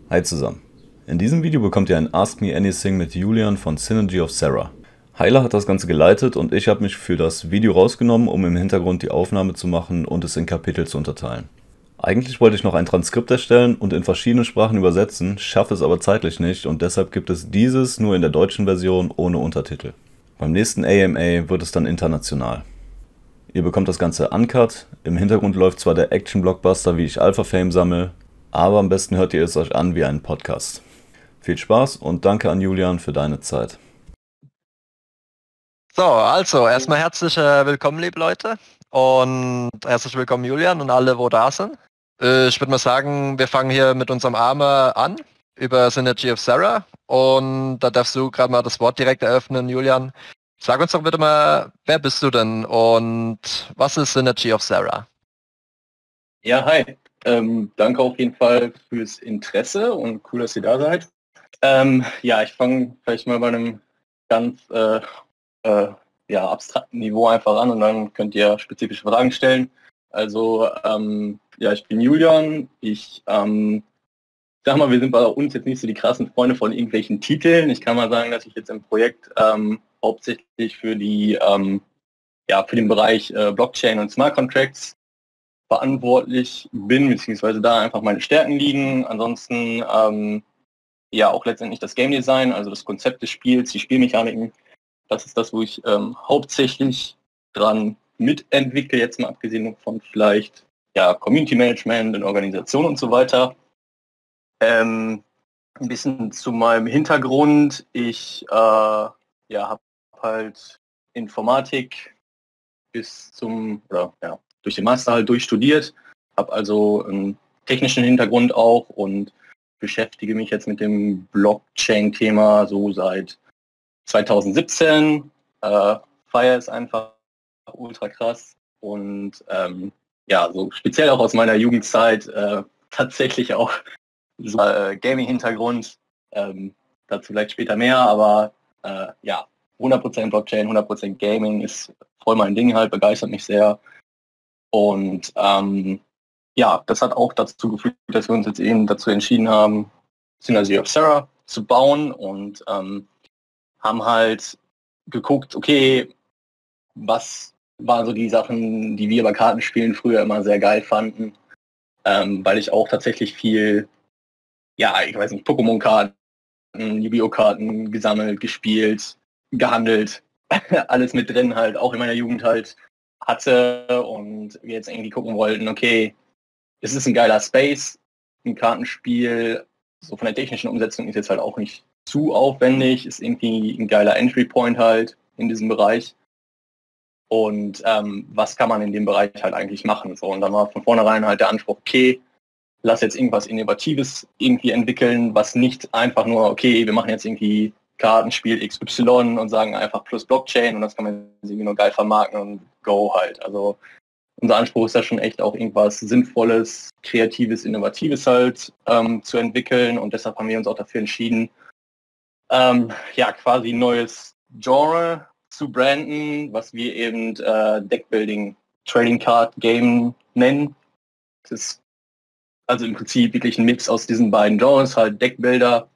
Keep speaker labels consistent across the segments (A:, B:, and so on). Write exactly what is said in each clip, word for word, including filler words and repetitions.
A: Hi zusammen. In diesem Video bekommt ihr ein Ask Me Anything mit Julian von Synergy of Sarah. Heiler hat das Ganze geleitet und ich habe mich für das Video rausgenommen, um im Hintergrund die Aufnahme zu machen und es in Kapitel zu unterteilen. Eigentlich wollte ich noch ein Transkript erstellen und in verschiedene Sprachen übersetzen, schaffe es aber zeitlich nicht und deshalb gibt es dieses nur in der deutschen Version ohne Untertitel. Beim nächsten A M A wird es dann international. Ihr bekommt das Ganze uncut, im Hintergrund läuft zwar der Action-Blockbuster, wie ich Alpha-Fame sammle, aber am besten hört ihr es euch an wie einen Podcast. Viel Spaß und danke an Julian für deine Zeit.
B: So, also erstmal herzlich äh, willkommen, liebe Leute, und herzlich willkommen, Julian und alle, wo da sind. Äh, ich würde mal sagen, wir fangen hier mit unserem Arme an über Synergy of Sarah, und da darfst du gerade mal das Wort direkt eröffnen, Julian. Sag uns doch bitte mal, wer bist du denn und was ist Synergy of Sarah?
C: Ja, hi. Ähm, danke auf jeden Fall fürs Interesse und cool, dass ihr da seid. Ähm, ja, ich fange vielleicht mal bei einem ganz äh, äh, ja, abstrakten Niveau einfach an und dann könnt ihr spezifische Fragen stellen. Also, ähm, ja, ich bin Julian. Ich ähm, sag mal, wir sind bei uns jetzt nicht so die krassen Freunde von irgendwelchen Titeln. Ich kann mal sagen, dass ich jetzt im Projekt ähm, hauptsächlich für die ähm, ja, für den Bereich äh, Blockchain und Smart Contracts verantwortlich bin, beziehungsweise da einfach meine Stärken liegen. Ansonsten ähm, ja auch letztendlich das Game Design, also das Konzept des Spiels, die Spielmechaniken. Das ist das, wo ich ähm, hauptsächlich dran mitentwickle, jetzt mal abgesehen von vielleicht ja, Community Management und Organisation und so weiter. Ähm, ein bisschen zu meinem Hintergrund. Ich äh, ja, habe halt Informatik bis zum, oder ja, durch den Master halt durchstudiert, habe also einen technischen Hintergrund auch und beschäftige mich jetzt mit dem Blockchain-Thema so seit zweitausendsiebzehn. Äh, Fire ist einfach ultra krass und ähm, ja, so speziell auch aus meiner Jugendzeit äh, tatsächlich auch so, äh, Gaming-Hintergrund. Ähm, dazu vielleicht später mehr, aber äh, ja, hundert Prozent Blockchain, hundert Prozent Gaming ist voll mein Ding halt, begeistert mich sehr. Und ähm, ja, das hat auch dazu geführt, dass wir uns jetzt eben dazu entschieden haben, Synergy of Sarah zu bauen und ähm, haben halt geguckt, okay, was waren so die Sachen, die wir bei Kartenspielen früher immer sehr geil fanden, ähm, weil ich auch tatsächlich viel, ja, ich weiß nicht, Pokémon-Karten, Yu-Gi-Oh-Karten gesammelt, gespielt, gehandelt, alles mit drin halt, auch in meiner Jugend halt hatte und wir jetzt irgendwie gucken wollten, okay, es ist ein geiler Space, ein Kartenspiel, so von der technischen Umsetzung ist jetzt halt auch nicht zu aufwendig, ist irgendwie ein geiler Entry Point halt in diesem Bereich. Und ähm, was kann man in dem Bereich halt eigentlich machen? So, und dann war von vornherein halt der Anspruch, okay, lass jetzt irgendwas Innovatives irgendwie entwickeln, was nicht einfach nur, okay, wir machen jetzt irgendwie Kartenspiel X Y und sagen einfach plus Blockchain und das kann man irgendwie nur geil vermarkten und go halt. Also unser Anspruch ist da schon echt auch irgendwas Sinnvolles, Kreatives, Innovatives halt ähm, zu entwickeln und deshalb haben wir uns auch dafür entschieden, ähm, ja, quasi ein neues Genre zu branden, was wir eben äh, Deckbuilding Trading Card Game nennen. Das ist also im Prinzip wirklich ein Mix aus diesen beiden Genres, halt Deckbuilder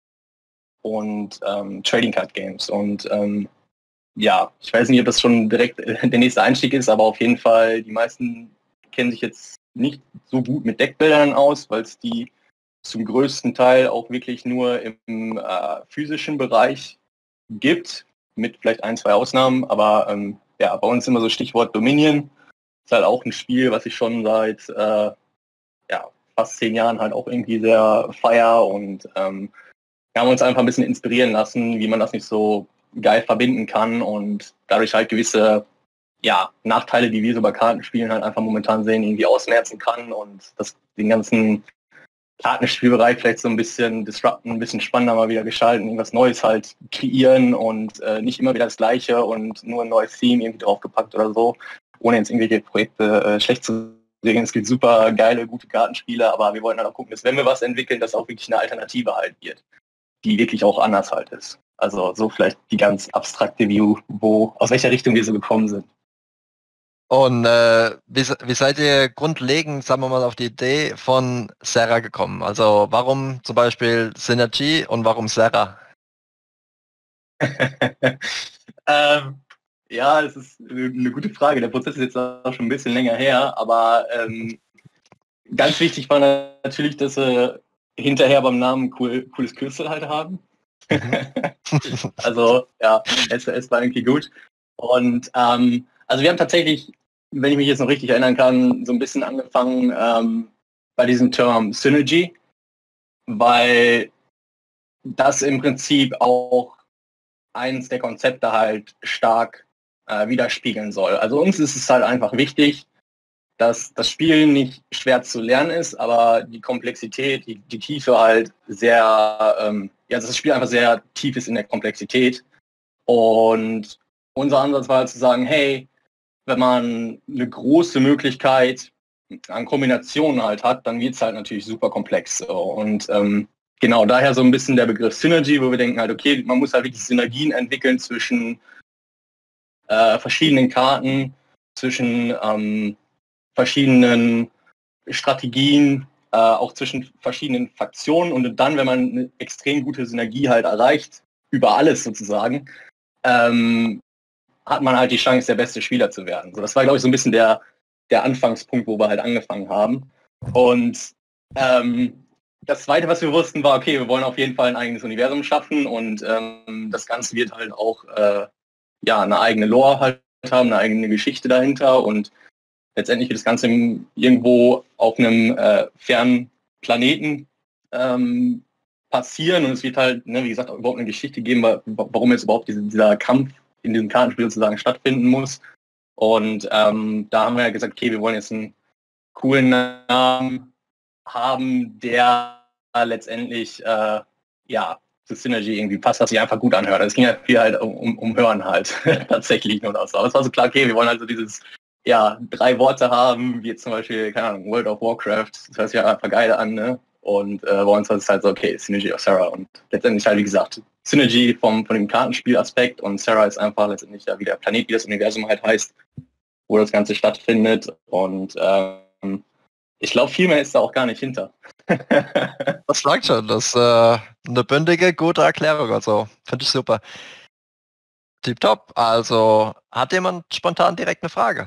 C: und ähm, Trading Card Games. Und ähm, ja, ich weiß nicht, ob das schon direkt der nächste Einstieg ist, aber auf jeden Fall, die meisten kennen sich jetzt nicht so gut mit Deckbildern aus, weil es die zum größten Teil auch wirklich nur im äh, physischen Bereich gibt, mit vielleicht ein, zwei Ausnahmen. Aber ähm, ja, bei uns immer so Stichwort Dominion. Ist halt auch ein Spiel, was ich schon seit äh, ja, fast zehn Jahren halt auch irgendwie sehr feier und ähm, wir haben uns einfach ein bisschen inspirieren lassen, wie man das nicht so geil verbinden kann und dadurch halt gewisse ja, Nachteile, die wir so bei Kartenspielen halt einfach momentan sehen, irgendwie ausmerzen kann und das den ganzen Kartenspielbereich vielleicht so ein bisschen disrupten, ein bisschen spannender mal wieder gestalten, irgendwas Neues halt kreieren und äh, nicht immer wieder das Gleiche und nur ein neues Theme irgendwie draufgepackt oder so, ohne jetzt irgendwelche Projekte äh, schlecht zu sehen. Es gibt super geile, gute Kartenspiele, aber wir wollten halt auch gucken, dass wenn wir was entwickeln, dass auch wirklich eine Alternative halt wird, die wirklich auch anders halt ist. Also so vielleicht die ganz abstrakte View, wo, aus welcher Richtung wir so gekommen sind.
B: Und äh, wie, se- wie seid ihr grundlegend, sagen wir mal, auf die Idee von Serra gekommen? Also warum zum Beispiel Synergy und warum Serra?
C: ähm, ja, das ist eine gute Frage. Der Prozess ist jetzt auch schon ein bisschen länger her, aber ähm, ganz wichtig war natürlich, dass wir hinterher beim Namen ein cool, cooles Kürzel halt haben.
B: Mhm.
C: Also ja, es, es war irgendwie gut. Und ähm, also wir haben tatsächlich, wenn ich mich jetzt noch richtig erinnern kann, so ein bisschen angefangen ähm, bei diesem Term Synergy, weil das im Prinzip auch eins der Konzepte halt stark äh, widerspiegeln soll. Also uns ist es halt einfach wichtig, dass das Spiel nicht schwer zu lernen ist, aber die Komplexität, die, die Tiefe halt sehr, ähm, ja, dass das Spiel einfach sehr tief ist in der Komplexität. Und unser Ansatz war halt zu sagen, hey, wenn man eine große Möglichkeit an Kombinationen halt hat, dann wird es halt natürlich super komplex. So. Und ähm, genau daher so ein bisschen der Begriff Synergy, wo wir denken halt, okay, man muss halt wirklich Synergien entwickeln zwischen äh, verschiedenen Karten, zwischen ähm, verschiedenen Strategien, äh, auch zwischen verschiedenen Faktionen und dann, wenn man eine extrem gute Synergie halt erreicht, über alles sozusagen, ähm, hat man halt die Chance, der beste Spieler zu werden. So, das war, glaube ich, so ein bisschen der, der Anfangspunkt, wo wir halt angefangen haben. Und ähm, das Zweite, was wir wussten, war, okay, wir wollen auf jeden Fall ein eigenes Universum schaffen und ähm, das Ganze wird halt auch äh, ja, eine eigene Lore halt haben, eine eigene Geschichte dahinter und letztendlich wird das Ganze irgendwo auf einem äh, fernen Planeten ähm, passieren und es wird halt, ne, wie gesagt, auch überhaupt eine Geschichte geben, warum jetzt überhaupt diese, dieser Kampf in diesem Kartenspiel sozusagen stattfinden muss. Und ähm, da haben wir ja gesagt, okay, wir wollen jetzt einen coolen Namen haben, der letztendlich äh, ja zu Synergy irgendwie passt, dass sich einfach gut anhört. Es ging ja viel halt um, um, um Hören halt tatsächlich nur das. Aber es war so klar, okay, wir wollen also dieses ja, drei Worte haben, wie jetzt zum Beispiel, keine Ahnung, World of Warcraft, das hört sich ja einfach geil an, ne? Und äh, bei uns war es halt so, okay, Synergy of Serra und letztendlich halt, wie gesagt, Synergy vom, von dem Kartenspielaspekt und Serra ist einfach letztendlich ja wie der Planet, wie das Universum halt heißt, wo das Ganze stattfindet und ähm, ich glaube, viel mehr ist da auch gar nicht hinter.
B: Das langt schon, das ist äh, eine bündige, gute Erklärung, also finde ich super. Tipptopp, also hat jemand spontan direkt eine Frage?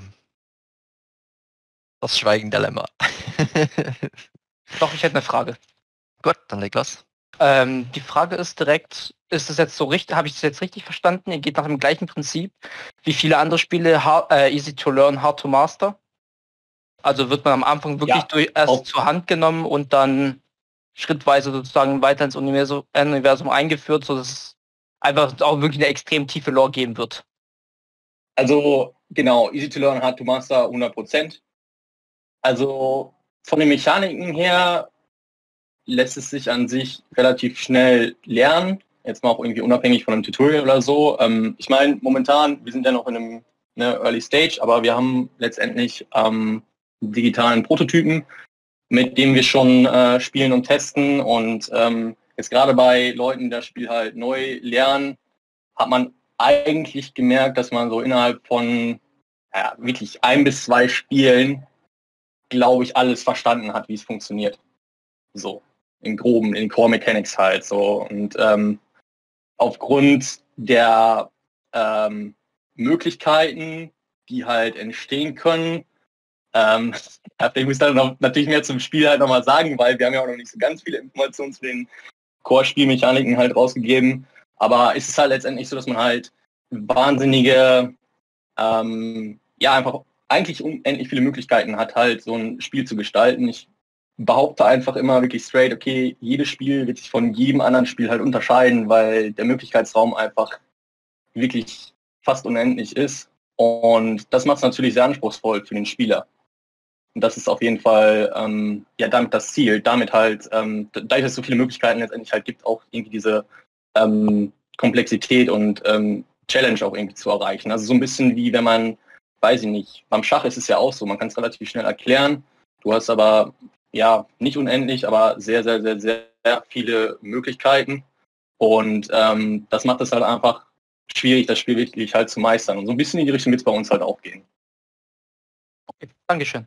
B: Das Schweigen-Dilemma.
D: Doch, ich hätte eine Frage.
B: Gut, dann leg los.
D: Ähm, die Frage ist direkt, ist es jetzt so richtig, habe ich das jetzt richtig verstanden? Ihr geht nach dem gleichen Prinzip wie viele andere Spiele, hard, äh, easy to learn, hard to master? Also wird man am Anfang wirklich
C: Ja,
D: durch, erst
C: auf-
D: zur Hand genommen und dann schrittweise sozusagen weiter ins Universum, äh, Universum eingeführt, sodass es einfach auch wirklich eine extrem tiefe Lore geben wird.
C: Also genau, easy to learn, hard to master, hundert Prozent. Also von den Mechaniken her lässt es sich an sich relativ schnell lernen. Jetzt mal auch irgendwie unabhängig von einem Tutorial oder so. Ähm, ich meine, momentan, wir sind ja noch in einem ne, Early Stage, aber wir haben letztendlich ähm, einen digitalen Prototypen, mit dem wir schon äh, spielen und testen. Und ähm, jetzt gerade bei Leuten, die das Spiel halt neu lernen, hat man eigentlich gemerkt, dass man so innerhalb von ja, wirklich ein bis zwei Spielen, glaube ich, alles verstanden hat, wie es funktioniert. So, im Groben, in Core Mechanics halt so. Und ähm, aufgrund der ähm, Möglichkeiten, die halt entstehen können, ähm, ich muss dann noch, natürlich mehr zum Spiel halt nochmal sagen, weil wir haben ja auch noch nicht so ganz viele Informationen zu den Core-Spielmechaniken halt rausgegeben. Aber es ist halt letztendlich so, dass man halt wahnsinnige, ähm, ja, einfach eigentlich unendlich viele Möglichkeiten hat, halt so ein Spiel zu gestalten. Ich behaupte einfach immer wirklich straight, okay, jedes Spiel wird sich von jedem anderen Spiel halt unterscheiden, weil der Möglichkeitsraum einfach wirklich fast unendlich ist. Und das macht es natürlich sehr anspruchsvoll für den Spieler. Und das ist auf jeden Fall ähm, ja damit das Ziel, damit halt, ähm, dadurch, dass es so viele Möglichkeiten letztendlich halt gibt, auch irgendwie diese ähm, Komplexität und ähm, Challenge auch irgendwie zu erreichen. Also so ein bisschen wie wenn man, weiß ich nicht, beim Schach ist es ja auch so, man kann es relativ schnell erklären. Du hast aber ja nicht unendlich, aber sehr, sehr, sehr, sehr viele Möglichkeiten. Und ähm, das macht es halt einfach schwierig, das Spiel wirklich halt zu meistern. Und so ein bisschen in die Richtung wird es bei uns halt auch gehen.
D: Okay, Dankeschön.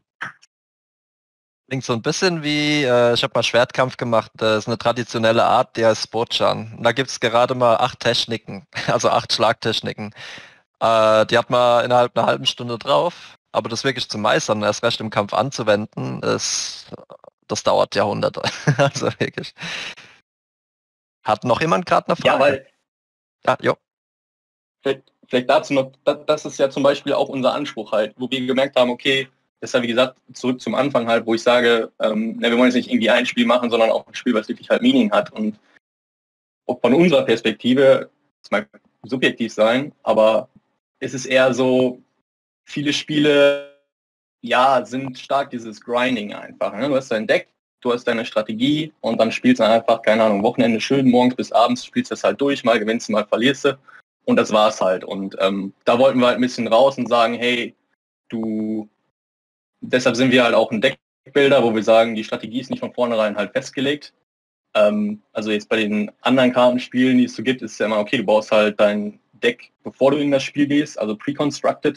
B: Klingt so ein bisschen wie, äh, ich habe mal Schwertkampf gemacht, das ist eine traditionelle Art, die heißt Bochan. Da gibt es gerade mal acht Techniken, also acht Schlagtechniken. Äh, die hat man innerhalb einer halben Stunde drauf, aber das wirklich zu meistern, erst recht im Kampf anzuwenden, ist, das dauert Jahrhunderte. Also wirklich. Hat noch jemand gerade eine Frage?
C: Ja, weil
B: Ja, jo.
C: vielleicht, vielleicht dazu noch, das, das ist ja zum Beispiel auch unser Anspruch halt, wo wir gemerkt haben, okay, das ist ja wie gesagt zurück zum Anfang halt, wo ich sage, ähm, na, wir wollen jetzt nicht irgendwie ein Spiel machen, sondern auch ein Spiel, was wirklich halt Meaning hat. Und auch von unserer Perspektive, das mag subjektiv sein, aber es ist eher so, viele Spiele, ja, sind stark dieses Grinding einfach. Ne? Du hast dein Deck, du hast deine Strategie und dann spielst du einfach, keine Ahnung, Wochenende schön, morgens bis abends spielst du das halt durch, mal gewinnst du, mal verlierst du. Und das war's halt. Und ähm, da wollten wir halt ein bisschen raus und sagen, hey, du, deshalb sind wir halt auch ein Deckbuilder, wo wir sagen, die Strategie ist nicht von vornherein halt festgelegt. Ähm, also jetzt bei den anderen Kartenspielen, die es so gibt, ist ja immer, okay, du baust halt dein Deck, bevor du in das Spiel gehst, also pre-constructed.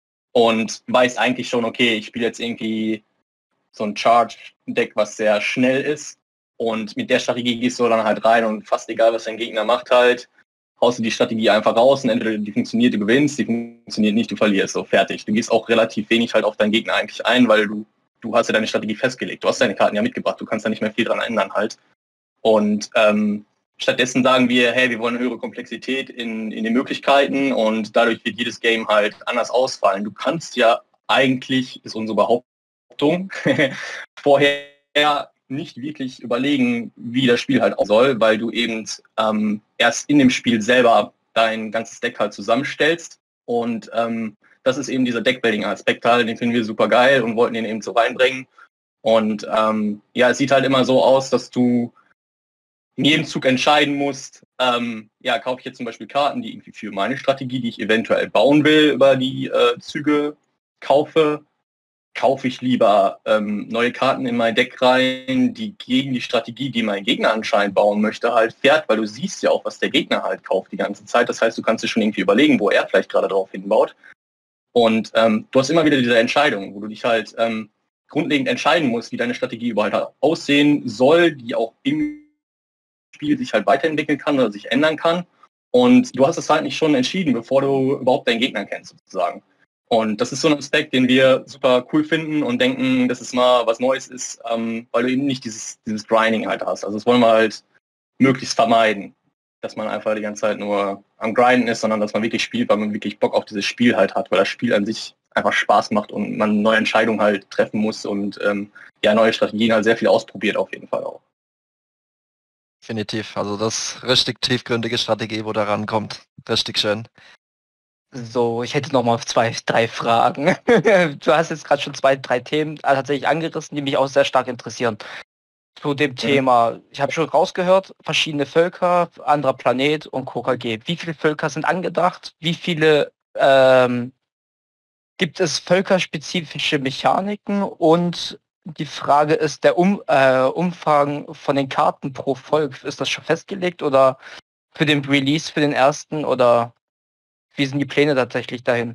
C: Und weißt eigentlich schon, okay, ich spiele jetzt irgendwie so ein Charge-Deck, was sehr schnell ist. Und mit der Strategie gehst du dann halt rein und fast egal, was dein Gegner macht halt, haust du die Strategie einfach raus und entweder die funktioniert, du gewinnst, die funktioniert nicht, du verlierst, so fertig. Du gehst auch relativ wenig halt auf deinen Gegner eigentlich ein, weil du, du hast ja deine Strategie festgelegt. Du hast deine Karten ja mitgebracht, du kannst da nicht mehr viel dran ändern halt. Und ähm, stattdessen sagen wir, hey, wir wollen eine höhere Komplexität in, in den Möglichkeiten und dadurch wird jedes Game halt anders ausfallen. Du kannst ja eigentlich, ist unsere Behauptung, vorher nicht wirklich überlegen, wie das Spiel halt auch soll, weil du eben ähm, erst in dem Spiel selber dein ganzes Deck halt zusammenstellst. Und ähm, das ist eben dieser Deckbuilding-Aspekt halt, den finden wir super geil und wollten den eben so reinbringen. Und ähm, ja, es sieht halt immer so aus, dass du in jedem Zug entscheiden musst, ähm, ja, kaufe ich jetzt zum Beispiel Karten, die irgendwie für meine Strategie, die ich eventuell bauen will, über die äh, Züge kaufe, kaufe ich lieber ähm, neue Karten in mein Deck rein, die gegen die Strategie, die mein Gegner anscheinend bauen möchte, halt fährt, weil du siehst ja auch, was der Gegner halt kauft die ganze Zeit. Das heißt, du kannst dir schon irgendwie überlegen, wo er vielleicht gerade drauf hinbaut. Und ähm, du hast immer wieder diese Entscheidung, wo du dich halt ähm, grundlegend entscheiden musst, wie deine Strategie überhaupt halt aussehen soll, die auch im Spiel sich halt weiterentwickeln kann oder sich ändern kann. Und du hast es halt nicht schon entschieden, bevor du überhaupt deinen Gegner kennst, sozusagen. Und das ist so ein Aspekt, den wir super cool finden und denken, dass es mal was Neues ist, ähm, weil du eben nicht dieses, dieses Grinding halt hast. Also das wollen wir halt möglichst vermeiden, dass man einfach die ganze Zeit nur am Grinden ist, sondern dass man wirklich spielt, weil man wirklich Bock auf dieses Spiel halt hat, weil das Spiel an sich einfach Spaß macht und man neue Entscheidungen halt treffen muss und ähm, ja, neue Strategien halt sehr viel ausprobiert auf jeden Fall auch.
B: Definitiv. Also das ist richtig tiefgründige Strategie, wo da rankommt. Richtig schön.
D: So, ich hätte noch mal zwei, drei Fragen. Du hast jetzt gerade schon zwei, drei Themen tatsächlich angerissen, die mich auch sehr stark interessieren. Zu dem Thema, ich habe schon rausgehört, verschiedene Völker, anderer Planet und K K G. Wie viele Völker sind angedacht? Wie viele ähm, gibt es völkerspezifische Mechaniken? Und die Frage ist, der um, äh, Umfang von den Karten pro Volk, ist das schon festgelegt oder für den Release, für den ersten oder wie sind die Pläne tatsächlich dahin?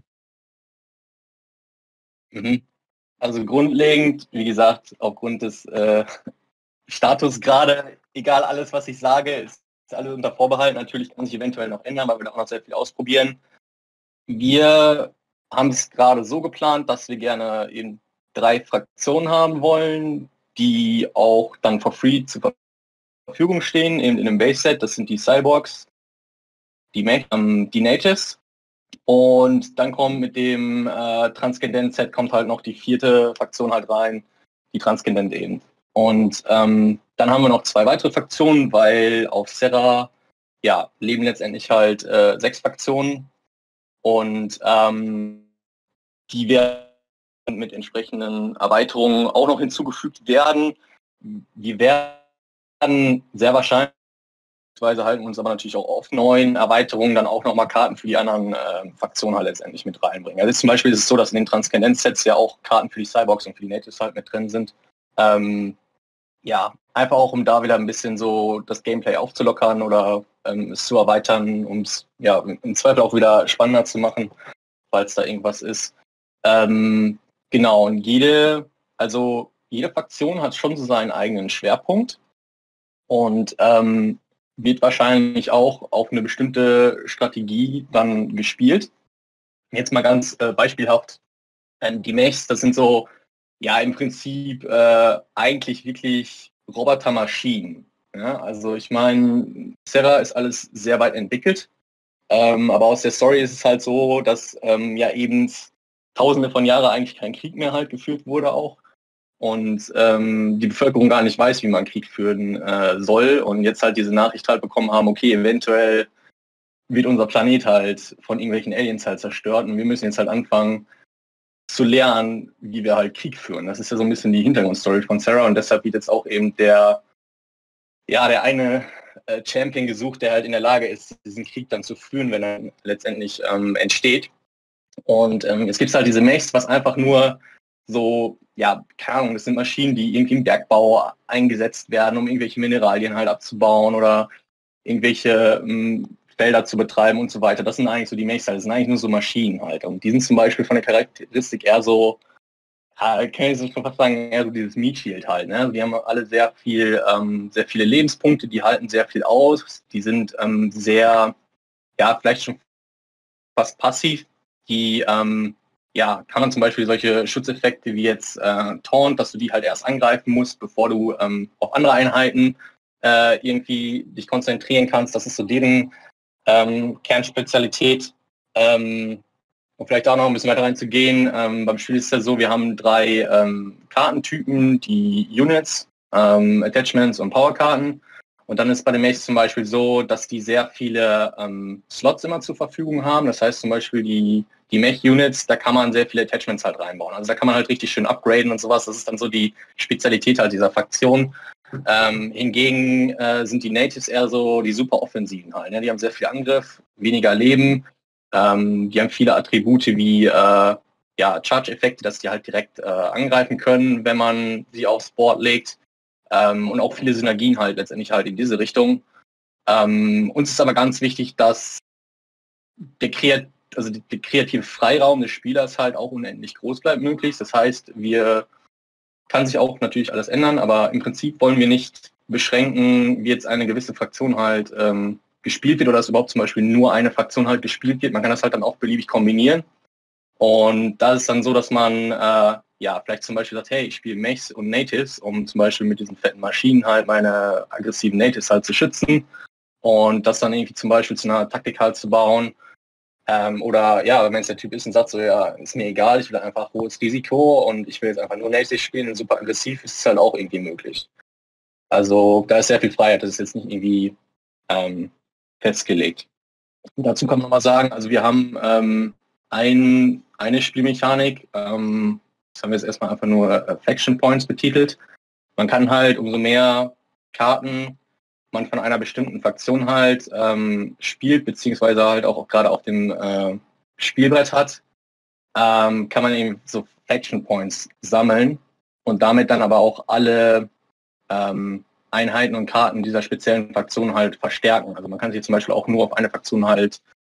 C: Mhm. Also grundlegend, wie gesagt, aufgrund des äh, Status gerade, egal alles, was ich sage, ist, ist alles unter Vorbehalt. Natürlich kann sich eventuell noch ändern, weil wir da auch noch sehr viel ausprobieren. Wir haben es gerade so geplant, dass wir gerne eben drei Fraktionen haben wollen, die auch dann for free zur Verfügung stehen, eben in einem Base-Set. Das sind die Cyborgs, die, ähm, die Natives. Und dann kommt mit dem äh, Transcendent-Set kommt halt noch die vierte Fraktion halt rein, die Transcendent eben. Und ähm, dann haben wir noch zwei weitere Fraktionen, weil auf Serra ja, leben letztendlich halt äh, sechs Fraktionen und ähm, die werden mit entsprechenden Erweiterungen auch noch hinzugefügt werden. Wir werden sehr wahrscheinlich halten uns aber natürlich auch auf neuen Erweiterungen dann auch nochmal Karten für die anderen äh, Fraktionen halt letztendlich mit reinbringen. Also zum Beispiel ist es so, dass in den Transcendent-Sets ja auch Karten für die Cyborgs und für die Natives halt mit drin sind. Ähm, ja, einfach auch, um da wieder ein bisschen so das Gameplay aufzulockern oder ähm, es zu erweitern, um es ja im Zweifel auch wieder spannender zu machen, falls da irgendwas ist. Ähm, Genau, und jede, also jede Fraktion hat schon so seinen eigenen Schwerpunkt und ähm, wird wahrscheinlich auch auf eine bestimmte Strategie dann gespielt. Jetzt mal ganz äh, beispielhaft, äh, die Mechs, das sind so, ja, im Prinzip äh, eigentlich wirklich Robotermaschinen. Ja? Also ich meine, Serra ist alles sehr weit entwickelt, ähm, aber aus der Story ist es halt so, dass ähm, ja eben tausende von Jahren eigentlich kein Krieg mehr halt geführt wurde auch und ähm, die Bevölkerung gar nicht weiß, wie man Krieg führen äh, soll und jetzt halt diese Nachricht halt bekommen haben, okay, eventuell wird unser Planet halt von irgendwelchen Aliens halt zerstört und wir müssen jetzt halt anfangen zu lernen, wie wir halt Krieg führen. Das ist ja so ein bisschen die Hintergrundstory von Serra und deshalb wird jetzt auch eben der, ja, der eine äh, Champion gesucht, der halt in der Lage ist, diesen Krieg dann zu führen, wenn er letztendlich ähm, entsteht. Und ähm, jetzt gibt es halt diese Mechs, was einfach nur so, ja, keine Ahnung, das sind Maschinen, die irgendwie im Bergbau eingesetzt werden, um irgendwelche Mineralien halt abzubauen oder irgendwelche ähm, Felder zu betreiben und so weiter. Das sind eigentlich so die Mechs halt. Das sind eigentlich nur so Maschinen halt. Und die sind zum Beispiel von der Charakteristik eher so, ja, kann ich schon fast sagen, eher so dieses Meat Shield halt. Ne? Also die haben alle sehr viel, ähm, sehr viele Lebenspunkte, die halten sehr viel aus, die sind ähm, sehr, ja, vielleicht schon fast passiv. Die, ähm, ja, kann man zum Beispiel solche Schutzeffekte wie jetzt äh, Taunt, dass du die halt erst angreifen musst, bevor du ähm, auf andere Einheiten äh, irgendwie dich konzentrieren kannst. Das ist so deren ähm, Kernspezialität. Ähm, um vielleicht auch noch ein bisschen weiter reinzugehen, ähm, beim Spiel ist es ja so, wir haben drei ähm, Kartentypen, die Units, ähm, Attachments und Powerkarten. Und dann ist bei den Mechs zum Beispiel so, dass die sehr viele ähm, Slots immer zur Verfügung haben. Das heißt zum Beispiel die, die Mech-Units, da kann man sehr viele Attachments halt reinbauen. Also da kann man halt richtig schön upgraden und sowas. Das ist dann so die Spezialität halt dieser Fraktion. Ähm, hingegen äh, sind die Natives eher so die super Offensiven halt. Ne? Die haben sehr viel Angriff, weniger Leben. Ähm, die haben viele Attribute wie äh, ja, Charge-Effekte, dass die halt direkt äh, angreifen können, wenn man sie aufs Board legt. Ähm, und auch viele Synergien halt letztendlich halt in diese Richtung. Ähm, uns ist aber ganz wichtig, dass der, Kreat also der kreative Freiraum des Spielers halt auch unendlich groß bleibt möglichst. Das heißt, wir kann sich auch natürlich alles ändern, aber im Prinzip wollen wir nicht beschränken, wie jetzt eine gewisse Fraktion halt ähm, gespielt wird oder dass überhaupt zum Beispiel nur eine Fraktion halt gespielt wird. Man kann das halt dann auch beliebig kombinieren. Und da ist es dann so, dass man äh, ja vielleicht zum Beispiel sagt, hey, ich spiele Mechs und Natives, um zum Beispiel mit diesen fetten Maschinen halt meine aggressiven Natives halt zu schützen und das dann irgendwie zum Beispiel zu einer Taktik halt zu bauen. Ähm, oder ja, wenn es der Typ ist und sagt so, ja, ist mir egal, ich will einfach hohes Risiko und ich will jetzt einfach nur Natives spielen und super aggressiv, ist es halt auch irgendwie möglich. Also da ist sehr viel Freiheit, das ist jetzt nicht irgendwie ähm, festgelegt. Und dazu kann man mal sagen, also wir haben ähm, ein, eine Spielmechanik, ähm, das haben wir jetzt erstmal einfach nur äh, Faction Points betitelt. Man kann halt, umso mehr Karten man von einer bestimmten Fraktion halt ähm, spielt, beziehungsweise halt auch, auch gerade auf dem äh, Spielbrett hat, ähm, kann man eben so Faction Points sammeln und damit dann aber auch alle ähm, Einheiten und Karten dieser speziellen Fraktion halt verstärken. Also man kann sich zum Beispiel auch nur auf eine Fraktion halt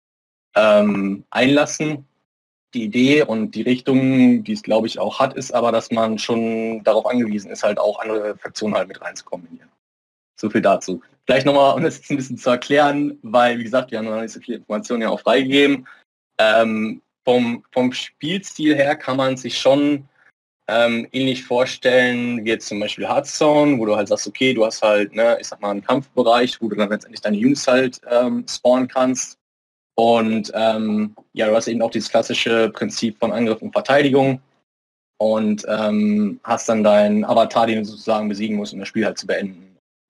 C: ähm, einlassen. Die Idee und die Richtung, die es glaube ich auch hat, ist aber, dass man schon darauf angewiesen ist, halt auch andere Fraktionen halt mit rein zu kombinieren. So viel dazu. Vielleicht nochmal, um das jetzt ein bisschen zu erklären, weil, wie gesagt, wir haben noch nicht so viele Informationen ja auch freigegeben. Ähm, vom, vom Spielstil her kann man sich schon ähm, ähnlich vorstellen wie jetzt zum Beispiel Hearthstone, wo du halt sagst, okay, du hast halt, ne, ich sag mal, einen Kampfbereich, wo du dann letztendlich deine Units halt ähm, spawnen kannst. Und ähm, ja, du hast eben auch dieses klassische Prinzip von Angriff und Verteidigung und ähm, hast dann deinen Avatar, den du sozusagen besiegen musst, um das Spiel halt zu beenden.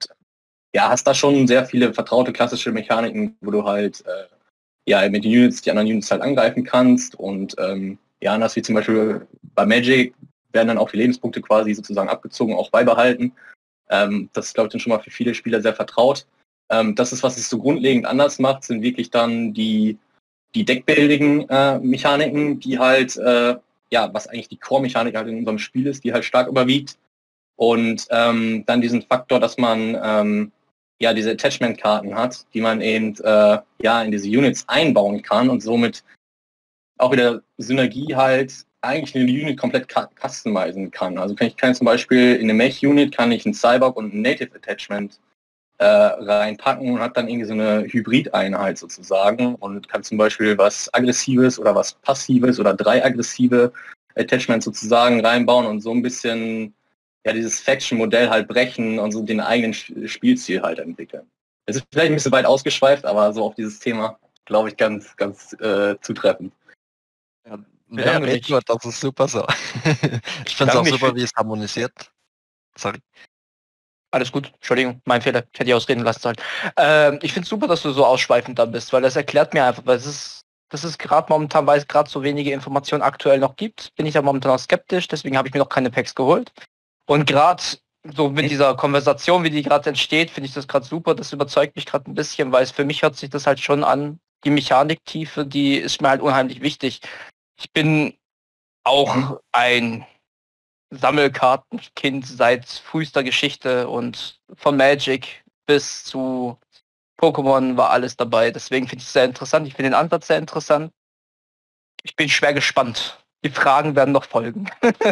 C: Ja, hast da schon sehr viele vertraute klassische Mechaniken, wo du halt äh, ja mit den Units die anderen Units halt angreifen kannst und ähm, ja, anders wie zum Beispiel bei Magic werden dann auch die Lebenspunkte quasi sozusagen abgezogen, auch beibehalten. Ähm, das ist, glaube ich, dann schon mal für viele Spieler sehr vertraut. Ähm, das ist, was es so grundlegend anders macht, sind wirklich dann die, die deckbuildigen äh, Mechaniken, die halt, äh, ja, was eigentlich die Core-Mechanik halt in unserem Spiel ist, die halt stark überwiegt. Und ähm, dann diesen Faktor, dass man ähm, ja diese Attachment-Karten hat, die man eben äh, ja in diese Units einbauen kann und somit auch wieder Synergie halt eigentlich eine Unit komplett customizen kann. Also kann ich kann zum Beispiel in eine Mech-Unit kann ich ein Cyborg und ein Native Attachment äh, reinpacken und habe dann irgendwie so eine Hybrid-Einheit sozusagen und kann zum Beispiel was Aggressives oder was Passives oder drei aggressive Attachments sozusagen reinbauen und so ein bisschen ja dieses Faction-Modell halt brechen und so den eigenen Spielziel halt entwickeln. Es ist vielleicht ein bisschen weit ausgeschweift, aber so auf dieses Thema glaube ich ganz, ganz äh, zutreffend.
B: Ja, ja, red gut, das ist super so. Ich finde es auch super, wie es harmonisiert. Sorry.
D: Alles gut, Entschuldigung, mein Fehler, ich hätte ich ausreden lassen sollen. Ähm, ich finde es super, dass du so ausschweifend da bist, weil das erklärt mir einfach, weil es ist, das ist gerade momentan, weil es gerade so wenige Informationen aktuell noch gibt, bin ich da momentan auch skeptisch, deswegen habe ich mir noch keine Packs geholt. Und gerade so mit dieser Konversation, wie die gerade entsteht, finde ich das gerade super, das überzeugt mich gerade ein bisschen, weil es für mich hört sich das halt schon an, die Mechaniktiefe, die ist mir halt unheimlich wichtig. Ich bin auch ein Sammelkartenkind seit frühester Geschichte und von Magic bis zu Pokémon war alles dabei. Deswegen finde ich es sehr interessant. Ich finde den Ansatz sehr interessant. Ich bin schwer gespannt. Die Fragen werden noch folgen.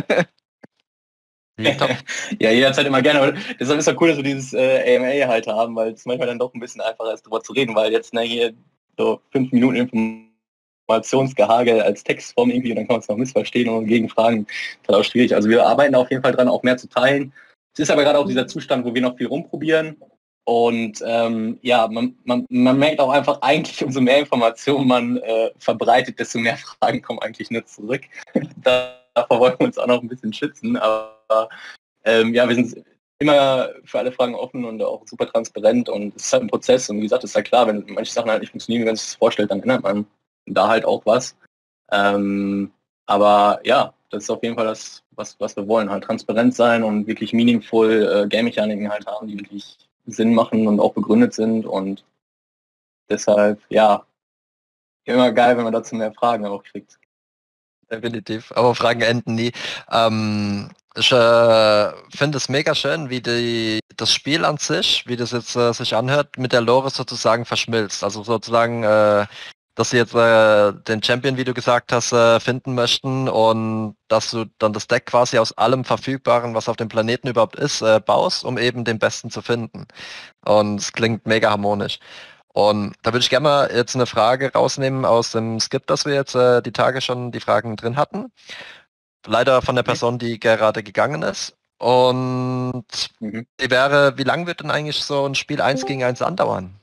C: Ja, jederzeit immer gerne. Aber deshalb ist ja cool, dass wir dieses äh, A M A halt haben, weil es manchmal dann doch ein bisschen einfacher ist, darüber zu reden, weil jetzt ne, hier so fünf Minuten Informationsgehagel als Textform irgendwie und dann kann man es noch missverstehen und gegen Fragen ist halt auch schwierig. Also wir arbeiten auf jeden Fall dran, auch mehr zu teilen. Es ist aber gerade auch dieser Zustand, wo wir noch viel rumprobieren und ähm, ja, man, man, man merkt auch einfach eigentlich, umso mehr Informationen man äh, verbreitet, desto mehr Fragen kommen eigentlich nur zurück. da, davor wollen wir uns auch noch ein bisschen schützen, aber ähm, ja, wir sind immer für alle Fragen offen und auch super transparent und es ist halt ein Prozess und wie gesagt, ist ja klar, wenn manche Sachen halt nicht funktionieren, wie man sich das vorstellt, dann ändert man da halt auch was. Ähm, aber ja, das ist auf jeden Fall das, was, was wir wollen, halt transparent sein und wirklich meaningful äh, Game-Mechaniken halt haben, die wirklich Sinn machen und auch begründet sind und deshalb, ja, immer geil, wenn man dazu mehr Fragen auch kriegt.
B: Definitiv, aber Fragen enden nie. Ähm, ich äh, finde es mega schön, wie die, das Spiel an sich, wie das jetzt äh, sich anhört, mit der Lore sozusagen verschmilzt. Also sozusagen, äh, dass sie jetzt äh, den Champion, wie du gesagt hast, äh, finden möchten und dass du dann das Deck quasi aus allem Verfügbaren, was auf dem Planeten überhaupt ist, äh, baust, um eben den Besten zu finden. Und es klingt mega harmonisch. Und da würde ich gerne mal jetzt eine Frage rausnehmen aus dem Skip, dass wir jetzt äh, die Tage schon die Fragen drin hatten. Leider von der Person, die gerade gegangen ist. Und
C: Mhm.
B: die wäre, wie lange wird denn eigentlich so ein Spiel eins gegen eins andauern?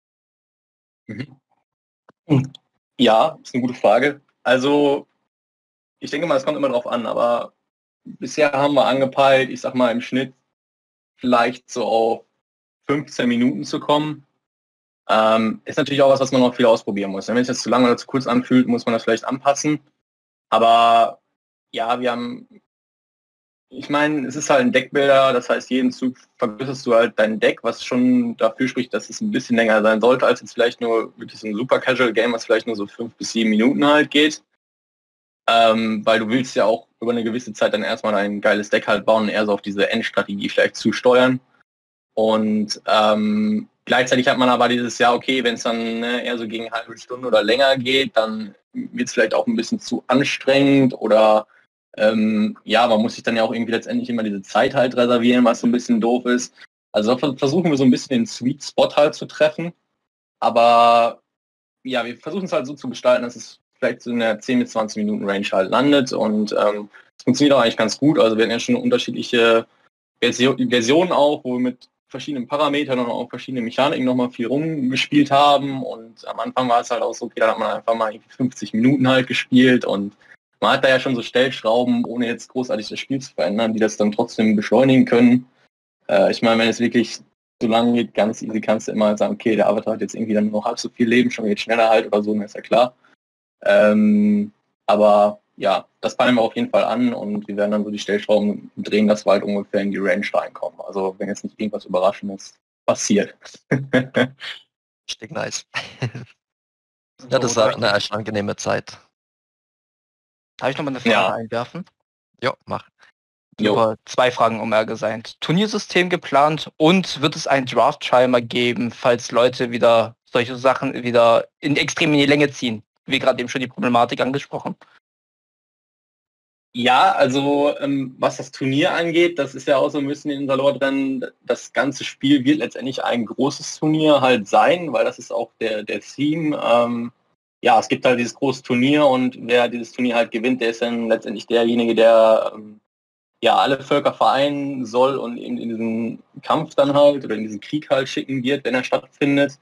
C: Mhm. Ja, ist eine gute Frage. Also, ich denke mal, es kommt immer drauf an, aber bisher haben wir angepeilt, ich sag mal im Schnitt vielleicht so auf fünfzehn Minuten zu kommen. Ähm, ist natürlich auch was, was man noch viel ausprobieren muss. Wenn es jetzt zu lange oder zu kurz anfühlt, muss man das vielleicht anpassen. Aber ja, wir haben, ich meine, es ist halt ein Deckbilder, das heißt, jeden Zug vergrößerst du halt dein Deck, was schon dafür spricht, dass es ein bisschen länger sein sollte, als jetzt vielleicht nur wirklich so ein super Casual Game, was vielleicht nur so fünf bis sieben Minuten halt geht. Ähm, weil du willst ja auch über eine gewisse Zeit dann erstmal ein geiles Deck halt bauen und eher so auf diese Endstrategie vielleicht zusteuern. Und ähm, gleichzeitig hat man aber dieses Jahr, okay, wenn es dann ne, eher so gegen eine halbe Stunde oder länger geht, dann wird es vielleicht auch ein bisschen zu anstrengend oder ähm, ja, man muss sich dann ja auch irgendwie letztendlich immer diese Zeit halt reservieren, was so ein bisschen doof ist. Also versuchen wir so ein bisschen den Sweet Spot halt zu treffen. Aber ja, wir versuchen es halt so zu gestalten, dass es vielleicht so in der zehn bis zwanzig Minuten Range halt landet und ähm, es funktioniert auch eigentlich ganz gut. Also wir hatten ja schon unterschiedliche Version, Versionen auch, wo wir mit verschiedenen Parametern und auch verschiedenen Mechaniken nochmal viel rumgespielt haben und am Anfang war es halt auch so, okay, da hat man einfach mal fünfzig Minuten halt gespielt und man hat da ja schon so Stellschrauben, ohne jetzt großartig das Spiel zu verändern, die das dann trotzdem beschleunigen können. Äh, ich meine, wenn es wirklich so lange geht, ganz easy kannst du immer sagen, okay, der Avatar hat jetzt irgendwie dann noch halb so viel Leben, schon geht schneller halt oder so, dann ist ja klar. Ähm, aber ja, das peilen wir auf jeden Fall an und wir werden dann so die Stellschrauben drehen, dass wir halt ungefähr in die Range reinkommen. Also wenn jetzt nicht irgendwas Überraschendes passiert.
B: Richtig nice. Ja, das ist
D: So,
B: eine echt angenehme Zeit.
D: Darf ich noch mal eine Frage
C: Ja.
D: einwerfen?
B: Jo, mach.
C: Jo.
D: Über zwei Fragen, um ehrlich sein. Turniersystem geplant und wird es einen Draft-Timer geben, falls Leute wieder solche Sachen wieder in extrem in die Länge ziehen? Wie gerade eben schon die Problematik angesprochen.
C: Ja, also ähm, was das Turnier angeht, das ist ja auch so ein bisschen in unser Lore drin, das ganze Spiel wird letztendlich ein großes Turnier halt sein, weil das ist auch der, der Theme. Ähm, ja, es gibt halt dieses große Turnier und wer dieses Turnier halt gewinnt, der ist dann letztendlich derjenige, der ähm, ja alle Völker vereinen soll und in, in diesen Kampf dann halt oder in diesen Krieg halt schicken wird, wenn er stattfindet.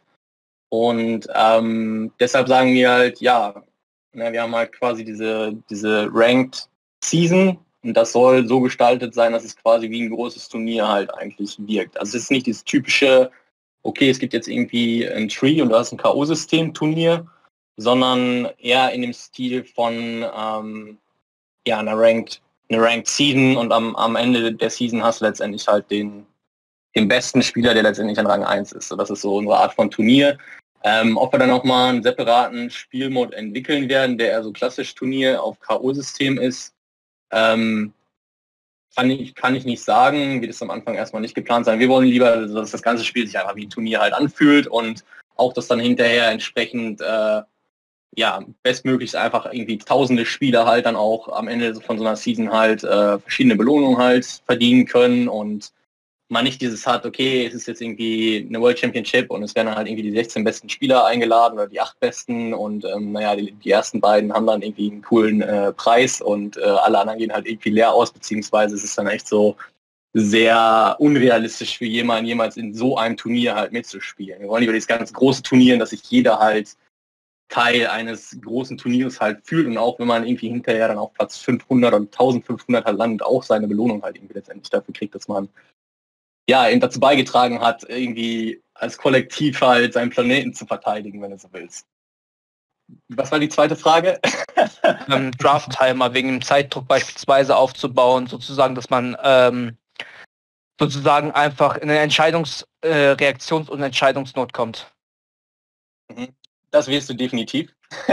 C: Und ähm, deshalb sagen wir halt, ja, na, wir haben halt quasi diese, diese Ranked Season und das soll so gestaltet sein, dass es quasi wie ein großes Turnier halt eigentlich wirkt. Also es ist nicht dieses typische, okay, es gibt jetzt irgendwie ein Tree und du hast ein K O-System-Turnier, sondern eher in dem Stil von ähm, ja, einer Ranked, eine Ranked Season und am, am Ende der Season hast du letztendlich halt den, den besten Spieler, der letztendlich an Rang eins ist. So, das ist so unsere Art von Turnier. Ähm, ob wir dann auch mal einen separaten Spielmod entwickeln werden, der eher so klassisch Turnier auf K O-System ist, ähm, kann, ich, kann ich nicht sagen, wird es am Anfang erstmal nicht geplant sein. Wir wollen lieber, dass das ganze Spiel sich einfach wie ein Turnier halt anfühlt und auch, dass dann hinterher entsprechend äh, ja, bestmöglichst einfach irgendwie tausende Spieler halt dann auch am Ende von so einer Season halt äh, verschiedene Belohnungen halt verdienen können und man nicht dieses hat, okay, es ist jetzt irgendwie eine World Championship und es werden halt irgendwie die sechzehn besten Spieler eingeladen oder die acht besten und ähm, naja, die, die ersten beiden haben dann irgendwie einen coolen äh, Preis und äh, alle anderen gehen halt irgendwie leer aus, beziehungsweise es ist dann echt so sehr unrealistisch für jemanden, jemals in so einem Turnier halt mitzuspielen. Wir wollen lieber dieses ganz große Turnier, dass sich jeder halt Teil eines großen Turniers halt fühlt und auch wenn man irgendwie hinterher dann auf Platz fünfhundert und eintausendfünfhundert halt landet, auch seine Belohnung halt irgendwie letztendlich dafür kriegt, dass man ja, eben dazu beigetragen hat, irgendwie als Kollektiv halt seinen Planeten zu verteidigen, wenn du so willst. Was war die zweite Frage?
D: ähm, Draft-Timer wegen dem Zeitdruck beispielsweise aufzubauen, sozusagen, dass man ähm, sozusagen einfach in eine Entscheidungs-, äh, Reaktions- und Entscheidungsnot kommt.
C: Das wirst du definitiv.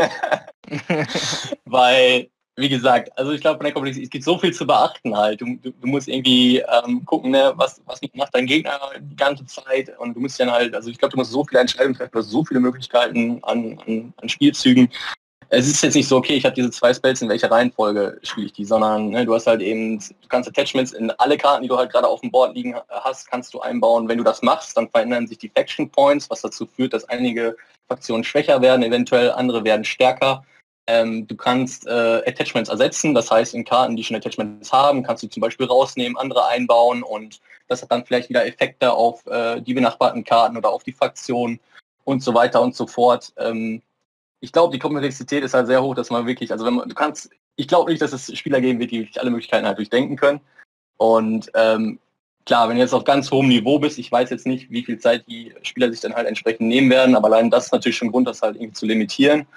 C: Weil, wie gesagt, also ich glaube, es gibt so viel zu beachten halt. Du, du, du musst irgendwie ähm, gucken, ne, was, was macht dein Gegner die ganze Zeit und du musst dann halt, also ich glaube, du musst so viele Entscheidungen treffen, du hast so viele Möglichkeiten an, an, an Spielzügen. Es ist jetzt nicht so, okay, ich habe diese zwei Spells, in welcher Reihenfolge spiele ich die, sondern ne, du hast halt eben, du kannst Attachments in alle Karten, die du halt gerade auf dem Board liegen hast, kannst du einbauen. Wenn du das machst, dann verändern sich die Faction Points, was dazu führt, dass einige Fraktionen schwächer werden, eventuell andere werden stärker. Ähm, du kannst äh, Attachments ersetzen, das heißt in Karten, die schon Attachments haben, kannst du zum Beispiel rausnehmen, andere einbauen und das hat dann vielleicht wieder Effekte auf äh, die benachbarten Karten oder auf die Fraktion und so weiter und so fort. Ähm, ich glaube, die Komplexität ist halt sehr hoch, dass man wirklich, also wenn man, du kannst, ich glaube nicht, dass es Spieler geben wird, die wirklich alle Möglichkeiten halt durchdenken können. Und ähm, klar, wenn du jetzt auf ganz hohem Niveau bist, ich weiß jetzt nicht, wie viel Zeit die Spieler sich dann halt entsprechend nehmen werden, aber allein das ist natürlich schon ein Grund, das halt irgendwie zu limitieren.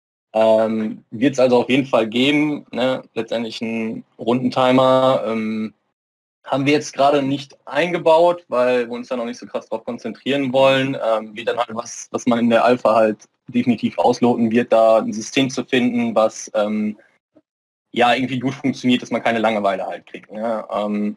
C: Ähm, wird es also auf jeden Fall geben, ne? Letztendlich einen Rundentimer. Ähm, haben wir jetzt gerade nicht eingebaut, weil wir uns da noch nicht so krass drauf konzentrieren wollen. Ähm, wie dann halt was, was man in der Alpha halt definitiv ausloten wird, da ein System zu finden, was ähm, ja irgendwie gut funktioniert, dass man keine Langeweile halt kriegt. Ne? Ähm,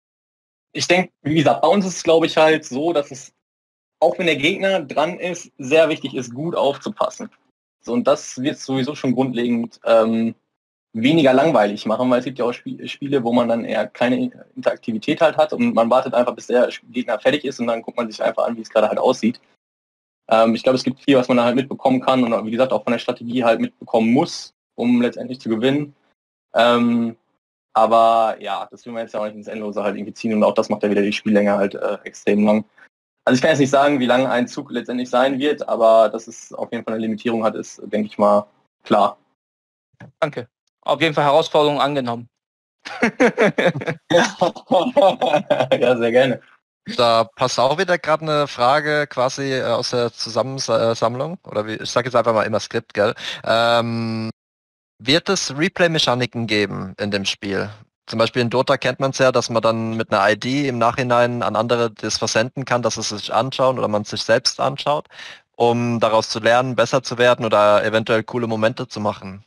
C: ich denke, wie gesagt, bei uns ist es glaube ich halt so, dass es, auch wenn der Gegner dran ist, sehr wichtig ist, gut aufzupassen. So, und das wird sowieso schon grundlegend ähm, weniger langweilig machen, weil es gibt ja auch Sp- Spiele, wo man dann eher keine Interaktivität halt hat und man wartet einfach, bis der Gegner fertig ist und dann guckt man sich einfach an, wie es gerade halt aussieht. Ähm, ich glaube, es gibt viel, was man da halt mitbekommen kann und wie gesagt auch von der Strategie halt mitbekommen muss, um letztendlich zu gewinnen. Ähm, aber ja, das will man jetzt ja auch nicht ins Endlose halt irgendwie ziehen und auch das macht ja wieder die Spiellänge halt äh, extrem lang. Also ich kann jetzt nicht sagen, wie lange ein Zug letztendlich sein wird, aber dass es auf jeden Fall eine Limitierung hat, ist, denke ich mal, klar.
D: Danke. Auf jeden Fall Herausforderung angenommen.
C: Ja, sehr gerne.
B: Da passt auch wieder gerade eine Frage quasi äh, aus der Zusammensammlung, oder wie, ich sage jetzt einfach mal immer Skript, gell? Ähm, wird es Replay-Mechaniken geben in dem Spiel? Zum Beispiel in Dota kennt man es ja, dass man dann mit einer I D im Nachhinein an andere das versenden kann, dass es sich anschauen oder man es sich selbst anschaut, um daraus zu lernen, besser zu werden oder eventuell coole Momente zu machen.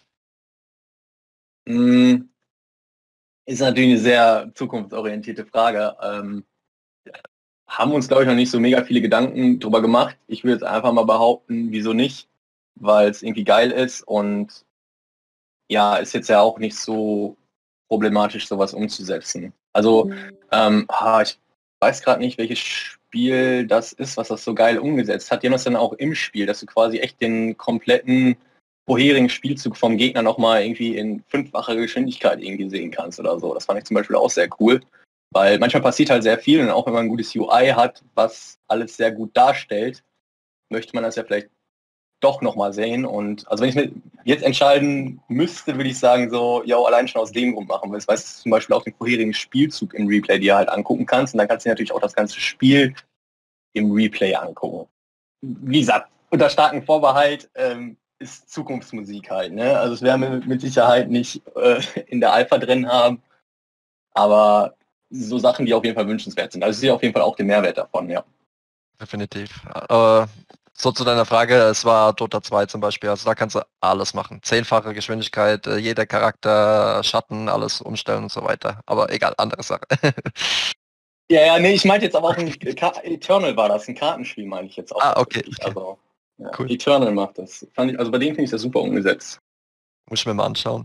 C: Mm, ist natürlich eine sehr zukunftsorientierte Frage. Ähm, haben uns, glaube ich, noch nicht so mega viele Gedanken drüber gemacht. Ich würde jetzt einfach mal behaupten, wieso nicht, weil es irgendwie geil ist und ja, ist jetzt ja auch nicht so problematisch, sowas umzusetzen. Also, ähm, ah, ich weiß gerade nicht, welches Spiel das ist, was das so geil umgesetzt hat. Die haben das dann auch im Spiel, dass du quasi echt den kompletten vorherigen Spielzug vom Gegner nochmal irgendwie in fünffacher Geschwindigkeit irgendwie sehen kannst oder so. Das fand ich zum Beispiel auch sehr cool, weil manchmal passiert halt sehr viel und auch wenn man ein gutes U I hat, was alles sehr gut darstellt, möchte man das ja vielleicht doch nochmal sehen. Und also wenn ich mir jetzt entscheiden müsste, würde ich sagen so, ja, allein schon aus dem Grund machen, weil du weißt zum Beispiel auch den vorherigen Spielzug im Replay dir halt angucken kannst und dann kannst du natürlich auch das ganze Spiel im Replay angucken. Wie gesagt, unter starkem Vorbehalt ähm, ist Zukunftsmusik halt, ne? Also es werden wir mit Sicherheit nicht äh, in der Alpha drin haben, aber so Sachen, die auf jeden Fall wünschenswert sind. Also ich sehe auf jeden Fall auch den Mehrwert davon, ja.
B: Definitiv. Äh, so zu deiner Frage, es war Dota zwei zum Beispiel, also da kannst du alles machen. Zehnfache Geschwindigkeit, äh, jeder Charakter, Schatten, alles umstellen und so weiter. Aber egal, andere Sache.
C: Ja, ja, nee, ich meinte jetzt aber auch ein Ka- Eternal war das, ein Kartenspiel meine ich jetzt auch.
B: Ah, okay,
C: tatsächlich.
B: okay.
C: Also ja,
B: Cool.
C: Eternal macht das. Fand ich, also bei denen finde ich das super umgesetzt.
B: Muss ich mir mal anschauen.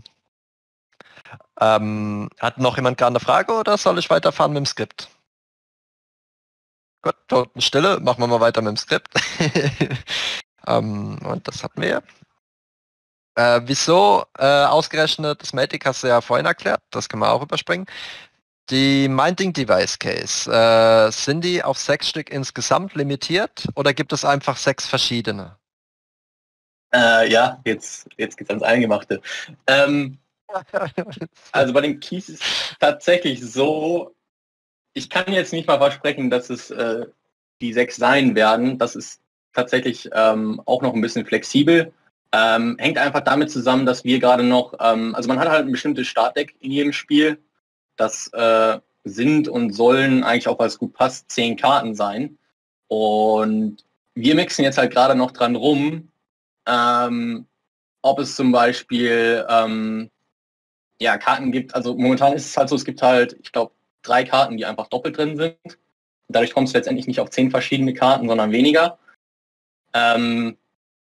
B: Ähm, hat noch jemand gerade eine Frage oder soll ich weiterfahren mit dem Skript? Gut, Totenstille, machen wir mal weiter mit dem Skript. ähm, und das hatten wir. Äh, wieso äh, ausgerechnet das Matic hast du ja vorhin erklärt, das kann man auch überspringen. Die Minding Device Case, äh, sind die auf sechs Stück insgesamt limitiert oder gibt es einfach sechs verschiedene?
C: Äh, ja, jetzt, jetzt geht's ans Eingemachte. Ähm, also bei den Keys ist es tatsächlich so, ich kann jetzt nicht mal versprechen, dass es äh, die sechs sein werden. Das ist tatsächlich ähm, auch noch ein bisschen flexibel. Ähm, hängt einfach damit zusammen, dass wir gerade noch, ähm, also man hat halt ein bestimmtes Startdeck in jedem Spiel. Das äh, sind und sollen eigentlich auch, weil es gut passt, zehn Karten sein. Und wir mixen jetzt halt gerade noch dran rum, ähm, ob es zum Beispiel ähm, ja, Karten gibt. Also momentan ist es halt so, es gibt halt, ich glaube, drei Karten, die einfach doppelt drin sind. Dadurch kommst du letztendlich nicht auf zehn verschiedene Karten, sondern weniger. Ähm,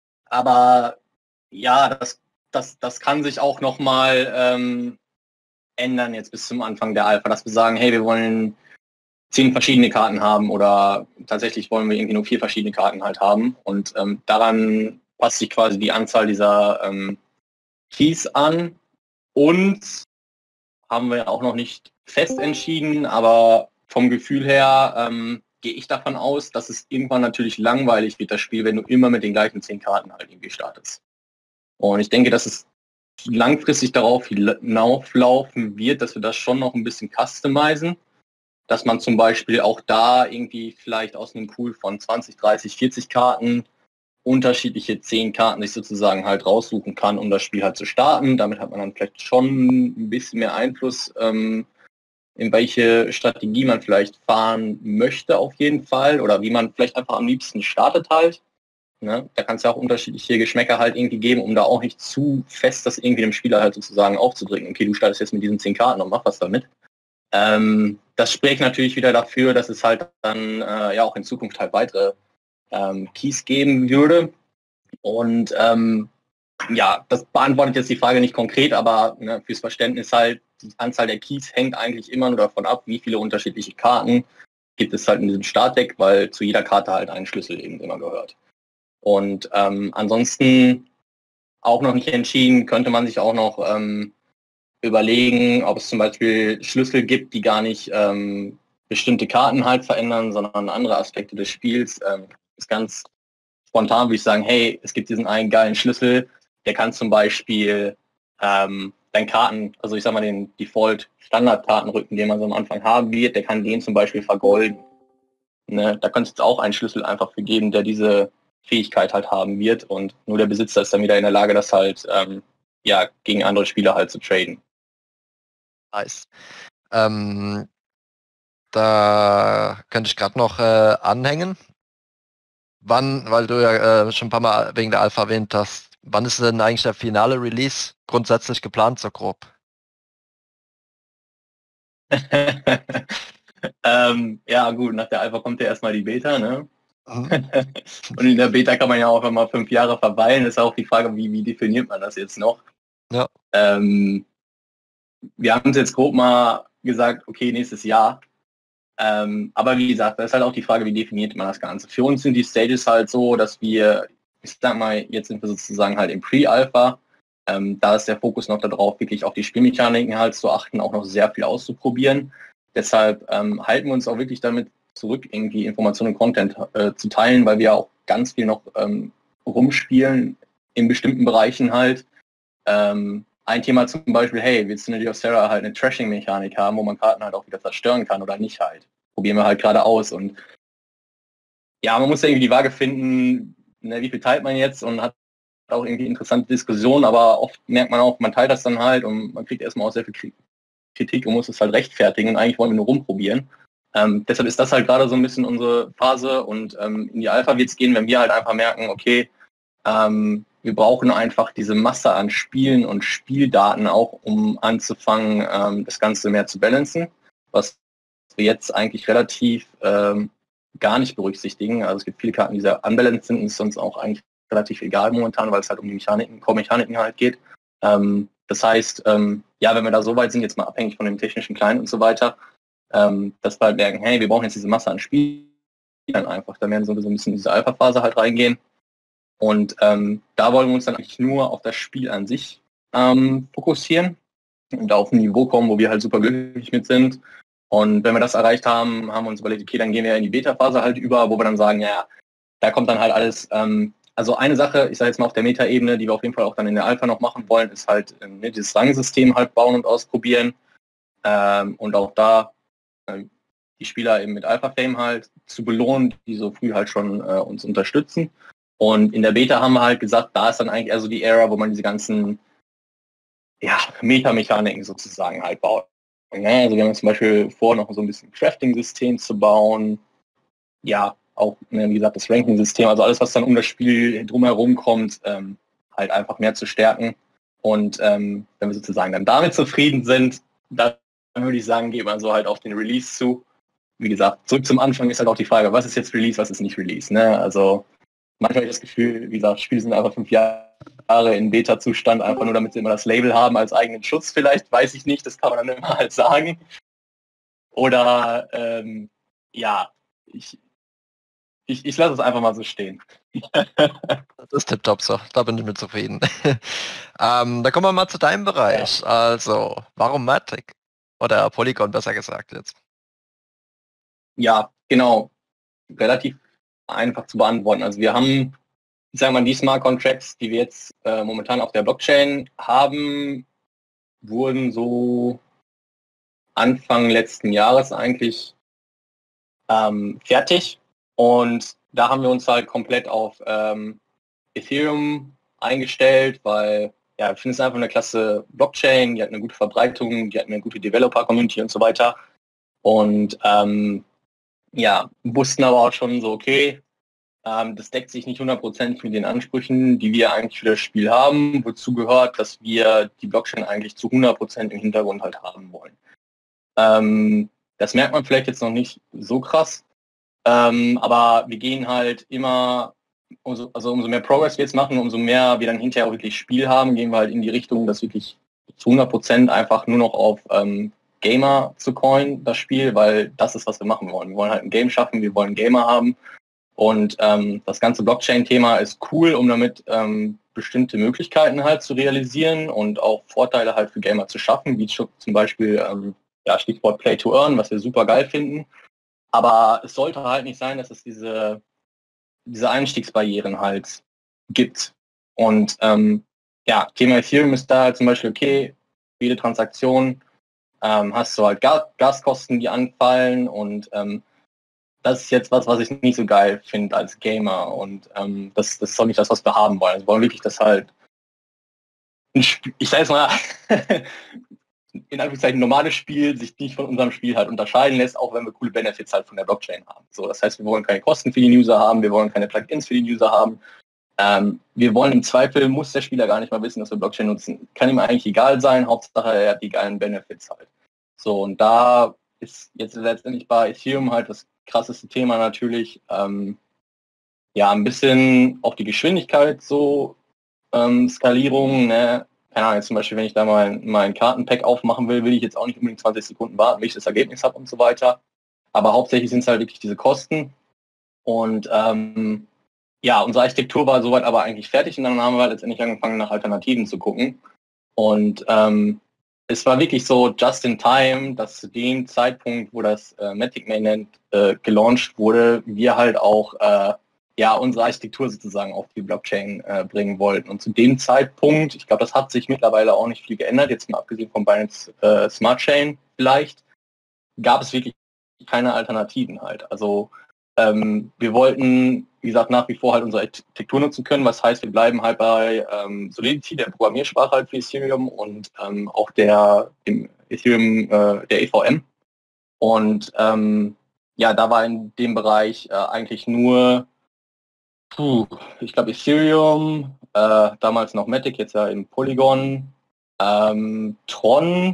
C: aber ja, das, das, das kann sich auch nochmal ähm, ändern jetzt bis zum Anfang der Alpha, dass wir sagen, hey, wir wollen zehn verschiedene Karten haben oder tatsächlich wollen wir irgendwie nur vier verschiedene Karten halt haben. Und ähm, daran passt sich quasi die Anzahl dieser ähm, Keys an. Und haben wir auch noch nicht fest entschieden, aber vom Gefühl her ähm, gehe ich davon aus, dass es irgendwann natürlich langweilig wird, das Spiel, wenn du immer mit den gleichen zehn Karten halt irgendwie startest. Und ich denke, dass es langfristig darauf hinauflaufen wird, dass wir das schon noch ein bisschen customizen, dass man zum Beispiel auch da irgendwie vielleicht aus einem Pool von zwanzig, dreißig, vierzig Karten unterschiedliche zehn Karten sich sozusagen halt raussuchen kann, um das Spiel halt zu starten. Damit hat man dann vielleicht schon ein bisschen mehr Einfluss, ähm, in welche Strategie man vielleicht fahren möchte auf jeden Fall oder wie man vielleicht einfach am liebsten startet halt. Ne? Da kann es ja auch unterschiedliche Geschmäcker halt irgendwie geben, um da auch nicht zu fest das irgendwie dem Spieler halt sozusagen aufzudrücken. Okay, du startest jetzt mit diesen zehn Karten und mach was damit. Ähm, das spricht natürlich wieder dafür, dass es halt dann äh, ja auch in Zukunft halt weitere ähm, Keys geben würde. Und ähm, ja, das beantwortet jetzt die Frage nicht konkret, aber ne, fürs Verständnis halt, die Anzahl der Keys hängt eigentlich immer nur davon ab, wie viele unterschiedliche Karten gibt es halt in diesem Startdeck, weil zu jeder Karte halt ein Schlüssel eben immer gehört. Und ähm, ansonsten auch noch nicht entschieden, könnte man sich auch noch ähm, überlegen, ob es zum Beispiel Schlüssel gibt, die gar nicht ähm, bestimmte Karten halt verändern, sondern andere Aspekte des Spiels. Ähm, ist ganz spontan, würde ich sagen, hey, es gibt diesen einen geilen Schlüssel, der kann zum Beispiel ähm, deinen Karten, also ich sag mal den Default-Standard-Kartenrücken, den man so am Anfang haben wird, der kann den zum Beispiel vergolden. Ne? Da könnte es jetzt auch einen Schlüssel einfach für geben, der diese Fähigkeit halt haben wird und nur der Besitzer ist dann wieder in der Lage, das halt ähm, ja, gegen andere Spieler halt zu traden.
B: Nice. Ähm, da könnte ich gerade noch äh, anhängen. Wann, weil du ja äh, schon ein paar Mal wegen der Alpha erwähnt hast, wann ist denn eigentlich der finale Release grundsätzlich geplant, so grob?
C: ähm, ja gut, nach der Alpha kommt ja erstmal die Beta, ne?
B: Mhm.
C: Und in der Beta kann man ja auch immer fünf Jahre verweilen. Das ist auch die Frage, wie, wie definiert man das jetzt noch?
B: Ja.
C: Ähm, wir haben es jetzt grob mal gesagt, okay, nächstes Jahr. Ähm, aber wie gesagt, da ist halt auch die Frage, wie definiert man das Ganze. Für uns sind die Stages halt so, dass wir, ich sag mal, jetzt sind wir sozusagen halt im Pre-Alpha. Ähm, da ist der Fokus noch darauf, wirklich auf die Spielmechaniken halt zu achten, auch noch sehr viel auszuprobieren. Deshalb ähm, halten wir uns auch wirklich damit zurück, irgendwie Informationen und Content äh, zu teilen, weil wir auch ganz viel noch ähm, rumspielen in bestimmten Bereichen halt. Ähm, ein Thema zum Beispiel, hey, willst du in Synergy of Sarah halt eine Trashing-Mechanik haben, wo man Karten halt auch wieder zerstören kann oder nicht halt. Probieren wir halt gerade aus und ja, man muss ja irgendwie die Waage finden, ne, wie viel teilt man jetzt und hat auch irgendwie interessante Diskussionen, aber oft merkt man auch, man teilt das dann halt und man kriegt erstmal auch sehr viel Kritik und muss es halt rechtfertigen und eigentlich wollen wir nur rumprobieren. Ähm, deshalb ist das halt gerade so ein bisschen unsere Phase und ähm, in die Alpha wird es gehen, wenn wir halt einfach merken, okay, ähm, wir brauchen einfach diese Masse an Spielen und Spieldaten auch, um anzufangen, ähm, das Ganze mehr zu balancen, was wir jetzt eigentlich relativ ähm, gar nicht berücksichtigen. Also es gibt viele Karten, die sehr unbalanced sind und ist uns auch eigentlich relativ egal momentan, weil es halt um die Mechaniken, Core-Mechaniken halt geht. Ähm, das heißt, ähm, ja, wenn wir da so weit sind, jetzt mal abhängig von dem technischen Kleinen und so weiter, ähm, dass wir halt merken, hey, wir brauchen jetzt diese Masse an Spielen einfach, da werden wir so ein bisschen in diese Alpha-Phase halt reingehen. Und ähm, da wollen wir uns dann eigentlich nur auf das Spiel an sich ähm, fokussieren und auf ein Niveau kommen, wo wir halt super glücklich mit sind. Und wenn wir das erreicht haben, haben wir uns überlegt, okay, dann gehen wir in die Beta-Phase halt über, wo wir dann sagen, ja, da kommt dann halt alles, ähm, also eine Sache, ich sage jetzt mal auf der Meta-Ebene, die wir auf jeden Fall auch dann in der Alpha noch machen wollen, ist halt ähm, dieses Rangsystem halt bauen und ausprobieren. Ähm, und auch da äh, die Spieler eben mit Alpha-Fame halt zu belohnen, die so früh halt schon äh, uns unterstützen. Und in der Beta haben wir halt gesagt, da ist dann eigentlich eher so die Ära, wo man diese ganzen ja, Meta-Mechaniken sozusagen halt baut. Ja, also wir haben zum Beispiel vor, noch so ein bisschen Crafting-System zu bauen. Ja, auch, wie gesagt, das Ranking-System, also alles, was dann um das Spiel drumherum kommt, ähm, halt einfach mehr zu stärken. Und ähm, wenn wir sozusagen dann damit zufrieden sind, dann würde ich sagen, geht man so halt auf den Release zu. Wie gesagt, zurück zum Anfang ist halt auch die Frage, was ist jetzt Release, was ist nicht Release. Ne? Also manchmal habe ich das Gefühl, wie gesagt, Spiele sind einfach fünf Jahre in Beta-Zustand, einfach nur damit sie immer das Label haben als eigenen Schutz vielleicht, weiß ich nicht, das kann man dann immer halt sagen. Oder, ähm, ja, ich, ich, ich lasse es einfach mal so stehen.
B: Das ist tipptopp so, da bin ich mit zufrieden. ähm, da kommen wir mal zu deinem Bereich. Ja. Also, warum Matic? Oder Polygon besser gesagt jetzt.
C: Ja, genau. Relativ einfach zu beantworten. Also wir haben, ich sage mal, die Smart Contracts, die wir jetzt äh, momentan auf der Blockchain haben, wurden so Anfang letzten Jahres eigentlich ähm, fertig. Und da haben wir uns halt komplett auf ähm, Ethereum eingestellt, weil ja, ich finde es einfach eine klasse Blockchain, die hat eine gute Verbreitung, die hat eine gute Developer-Community und so weiter. Und ähm, ja, wussten aber auch schon so, okay, ähm, das deckt sich nicht hundertprozentig mit den Ansprüchen, die wir eigentlich für das Spiel haben, wozu gehört, dass wir die Blockchain eigentlich zu hundert Prozent im Hintergrund halt haben wollen. Ähm, das merkt man vielleicht jetzt noch nicht so krass, ähm, aber wir gehen halt immer, umso, also umso mehr Progress wir jetzt machen, umso mehr wir dann hinterher auch wirklich Spiel haben, gehen wir halt in die Richtung, dass wirklich zu hundert Prozent einfach nur noch auf ähm, Gamer zu coin, das Spiel, weil das ist, was wir machen wollen. Wir wollen halt ein Game schaffen, wir wollen Gamer haben und ähm, das ganze Blockchain-Thema ist cool, um damit ähm, bestimmte Möglichkeiten halt zu realisieren und auch Vorteile halt für Gamer zu schaffen, wie zum Beispiel ähm, ja, Stichwort Play to Earn, was wir super geil finden. Aber es sollte halt nicht sein, dass es diese, diese Einstiegsbarrieren halt gibt. Und ähm, ja, Thema Ethereum ist da halt zum Beispiel, okay, jede Transaktion ähm, hast du halt Gas Gaskosten, die anfallen und ähm, das ist jetzt was, was ich nicht so geil finde als Gamer und ähm, das, das ist auch nicht das, was wir haben wollen. Also wir wollen wirklich, dass halt, ich sage jetzt mal, in Anführungszeichen ein normales Spiel sich nicht von unserem Spiel halt unterscheiden lässt, auch wenn wir coole Benefits halt von der Blockchain haben. So, das heißt, wir wollen keine Kosten für die User haben, wir wollen keine Plugins für die User haben. Ähm, wir wollen im Zweifel, muss der Spieler gar nicht mal wissen, dass wir Blockchain nutzen. Kann ihm eigentlich egal sein, Hauptsache er hat die geilen Benefits halt. So, und da ist jetzt letztendlich bei Ethereum halt das krasseste Thema natürlich, ähm, ja, ein bisschen auch die Geschwindigkeit so, ähm, Skalierung, ne? keine Ahnung, jetzt zum Beispiel, wenn ich da mal mein Kartenpack aufmachen will, will ich jetzt auch nicht unbedingt zwanzig Sekunden warten, bis ich das Ergebnis habe und so weiter. Aber hauptsächlich sind es halt wirklich diese Kosten. Und ähm, ja, unsere Architektur war soweit aber eigentlich fertig und dann haben wir halt letztendlich angefangen, nach Alternativen zu gucken. Und ähm, es war wirklich so just in time, dass zu dem Zeitpunkt, wo das äh, Matic Mainnet äh, gelauncht wurde, wir halt auch äh, ja, unsere Architektur sozusagen auf die Blockchain äh, bringen wollten. Und zu dem Zeitpunkt, ich glaube, das hat sich mittlerweile auch nicht viel geändert, jetzt mal abgesehen von Binance äh, Smart Chain vielleicht, gab es wirklich keine Alternativen halt. Also ähm, wir wollten, wie gesagt, nach wie vor halt unsere Architektur nutzen können, was heißt, wir bleiben halt bei ähm, Solidity, der Programmiersprache halt für Ethereum und ähm, auch der im Ethereum, äh, der E V M. Und ähm, ja, da war in dem Bereich äh, eigentlich nur Puh, ich glaube Ethereum, äh, damals noch Matic, jetzt ja im Polygon, ähm, Tron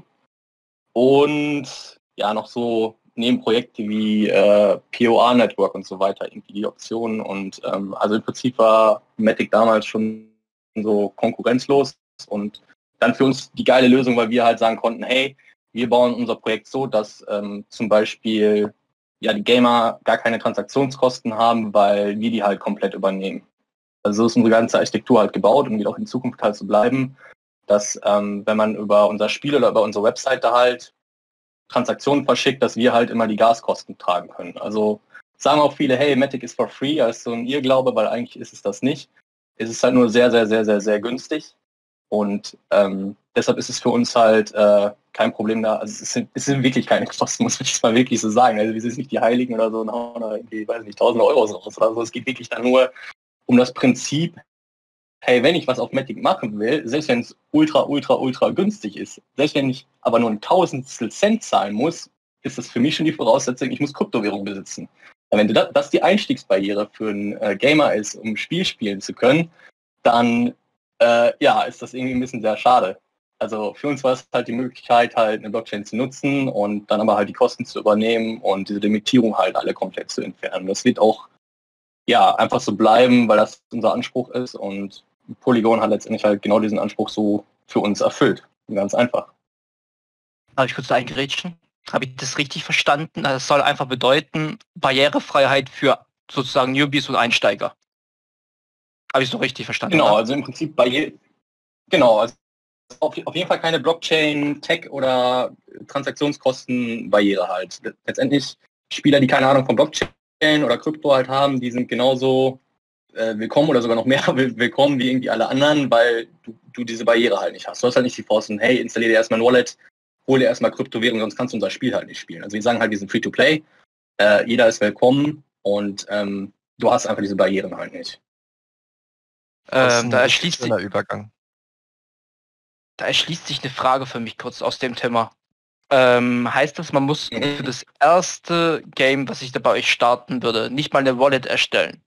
C: und ja noch so Nebenprojekte wie äh, P O A-Network und so weiter, irgendwie die Optionen. Und ähm, also im Prinzip war Matic damals schon so konkurrenzlos und dann für uns die geile Lösung, weil wir halt sagen konnten, hey, wir bauen unser Projekt so, dass ähm, zum Beispiel ja, die Gamer gar keine Transaktionskosten haben, weil wir die halt komplett übernehmen. Also so ist unsere ganze Architektur halt gebaut und wird auch in Zukunft halt so bleiben, dass ähm, wenn man über unser Spiel oder über unsere Webseite halt Transaktionen verschickt, dass wir halt immer die Gaskosten tragen können. Also sagen auch viele, hey, Matic ist for free, als so ein Irrglaube, weil eigentlich ist es das nicht. Es ist halt nur sehr, sehr, sehr, sehr, sehr günstig. Und ähm, deshalb ist es für uns halt äh, kein Problem da. Also es sind, es sind wirklich keine Kosten, muss ich mal wirklich so sagen. Also wir sind nicht die Heiligen oder so und hauen da irgendwie, weiß nicht, tausende Euros raus oder so. Es geht wirklich dann nur um das Prinzip, hey, wenn ich was auf Matic machen will, selbst wenn es ultra, ultra, ultra günstig ist, selbst wenn ich aber nur ein Tausendstel Cent zahlen muss, ist das für mich schon die Voraussetzung, ich muss Kryptowährung besitzen. Und wenn das, das die Einstiegsbarriere für einen äh, Gamer ist, um ein Spiel spielen zu können, dann Äh, ja, ist das irgendwie ein bisschen sehr schade. Also für uns war es halt die Möglichkeit, halt eine Blockchain zu nutzen und dann aber halt die Kosten zu übernehmen und diese Limitierung halt alle komplett zu entfernen. Das wird auch ja einfach so bleiben, weil das unser Anspruch ist und Polygon hat letztendlich halt genau diesen Anspruch so für uns erfüllt. Ganz einfach.
D: Darf ich kurz eingerätschen? Habe ich das richtig verstanden? Das soll einfach bedeuten, Barrierefreiheit für sozusagen Newbies und Einsteiger. Habe ich so richtig verstanden?
C: Genau,
D: oder?
C: also im Prinzip bei je genau, also auf, auf jeden Fall keine Blockchain, Tech oder Transaktionskostenbarriere halt. Letztendlich Spieler, die keine Ahnung von Blockchain oder Krypto halt haben, die sind genauso äh, willkommen oder sogar noch mehr willkommen wie irgendwie alle anderen, weil du, du diese Barriere halt nicht hast. Du hast halt nicht die Forsten, hey, installier dir erstmal ein Wallet, hol dir erstmal Kryptowährung, sonst kannst du unser Spiel halt nicht spielen. Also wir sagen halt, wir sind Free-to-Play, äh, jeder ist willkommen und ähm, du hast einfach diese Barrieren halt nicht.
D: Ähm, da erschließt sich,
B: der Übergang.
D: da erschließt sich eine Frage für mich kurz aus dem Thema. Ähm, heißt das, man muss für das erste Game, was ich da bei euch starten würde, nicht mal eine Wallet erstellen?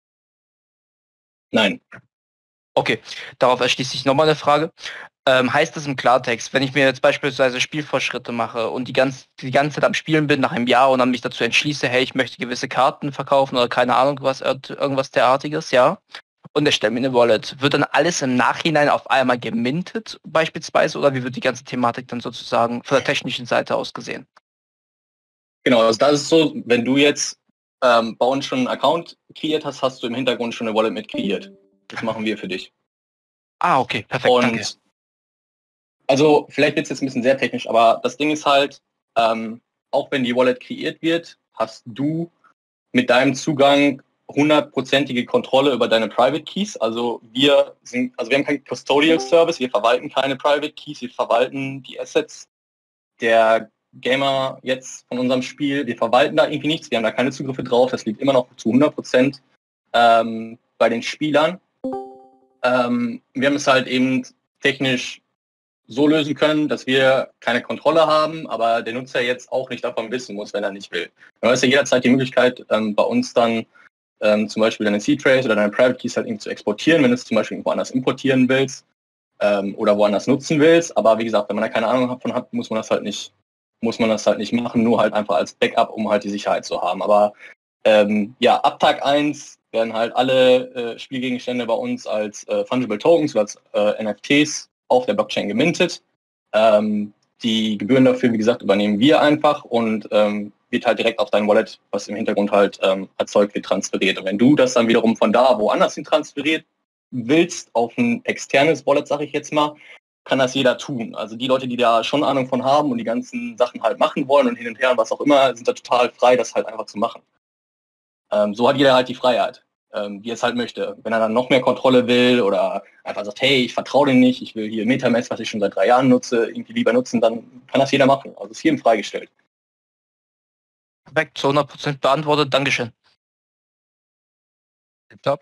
C: Nein.
D: Okay, darauf erschließt sich nochmal eine Frage. Ähm, heißt das im Klartext, wenn ich mir jetzt beispielsweise Spielfortschritte mache und die ganze, die ganze Zeit am Spielen bin nach einem Jahr und dann mich dazu entschließe, hey, ich möchte gewisse Karten verkaufen oder keine Ahnung was, irgendwas derartiges, ja, und erstelle mir eine Wallet, wird dann alles im Nachhinein auf einmal gemintet beispielsweise oder wie wird die ganze Thematik dann sozusagen von der technischen Seite aus gesehen?
C: Genau, also das ist so, wenn du jetzt ähm, bei uns schon einen Account kreiert hast, hast du im Hintergrund schon eine Wallet mit kreiert. Das machen wir für dich.
D: Ah, okay, perfekt,
C: Und
D: danke.
C: also vielleicht wird es jetzt ein bisschen sehr technisch, aber das Ding ist halt, ähm, auch wenn die Wallet kreiert wird, hast du mit deinem Zugang hundertprozentige Kontrolle über deine Private Keys. Also wir sind, also wir haben keinen Custodial Service, wir verwalten keine Private Keys, wir verwalten die Assets der Gamer jetzt von unserem Spiel. Wir verwalten da irgendwie nichts, wir haben da keine Zugriffe drauf, das liegt immer noch zu hundert Prozent ähm, bei den Spielern. Ähm, wir haben es halt eben technisch so lösen können, dass wir keine Kontrolle haben, aber der Nutzer jetzt auch nicht davon wissen muss, wenn er nicht will. Du hast ja jederzeit die Möglichkeit, ähm, bei uns dann ähm, zum Beispiel deine Seed-Trace oder deine Private Keys halt irgendwie zu exportieren, wenn du es zum Beispiel irgendwo anders importieren willst ähm, oder woanders nutzen willst. Aber wie gesagt, wenn man da keine Ahnung davon hat, muss man das halt nicht, muss man das halt nicht machen, nur halt einfach als Backup, um halt die Sicherheit zu haben. Aber ähm, ja, ab Tag eins werden halt alle äh, Spielgegenstände bei uns als äh, Fungible Tokens oder als äh, N F Ts auf der Blockchain gemintet. Ähm, die Gebühren dafür, wie gesagt, übernehmen wir einfach und ähm, wird halt direkt auf dein Wallet, was im Hintergrund halt ähm, erzeugt wird, transferiert. Und wenn du das dann wiederum von da woanders hin transferiert willst, auf ein externes Wallet, sage ich jetzt mal, kann das jeder tun. Also die Leute, die da schon Ahnung von haben und die ganzen Sachen halt machen wollen und hin und her und was auch immer, sind da total frei, das halt einfach zu machen. Ähm, so hat jeder halt die Freiheit, ähm, wie er es halt möchte. Wenn er dann noch mehr Kontrolle will oder einfach sagt, hey, ich vertraue dem nicht, ich will hier MetaMask, was ich schon seit drei Jahren nutze, irgendwie lieber nutzen, dann kann das jeder machen. Also ist jedem freigestellt.
D: Perfekt, zu hundert Prozent beantwortet. Dankeschön.
B: Top.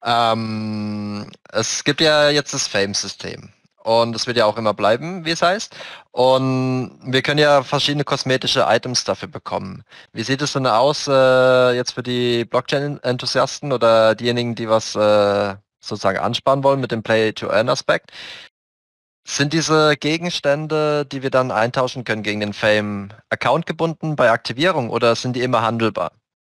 B: Ähm, es gibt ja jetzt das Fame-System. Und es wird ja auch immer bleiben, wie es heißt. Und wir können ja verschiedene kosmetische Items dafür bekommen. Wie sieht es denn aus äh, jetzt für die Blockchain-Enthusiasten oder diejenigen, die was äh, sozusagen ansparen wollen mit dem Play-to-Earn-Aspekt? Sind diese Gegenstände, die wir dann eintauschen können gegen den Fame, Account gebunden bei Aktivierung oder sind die immer handelbar?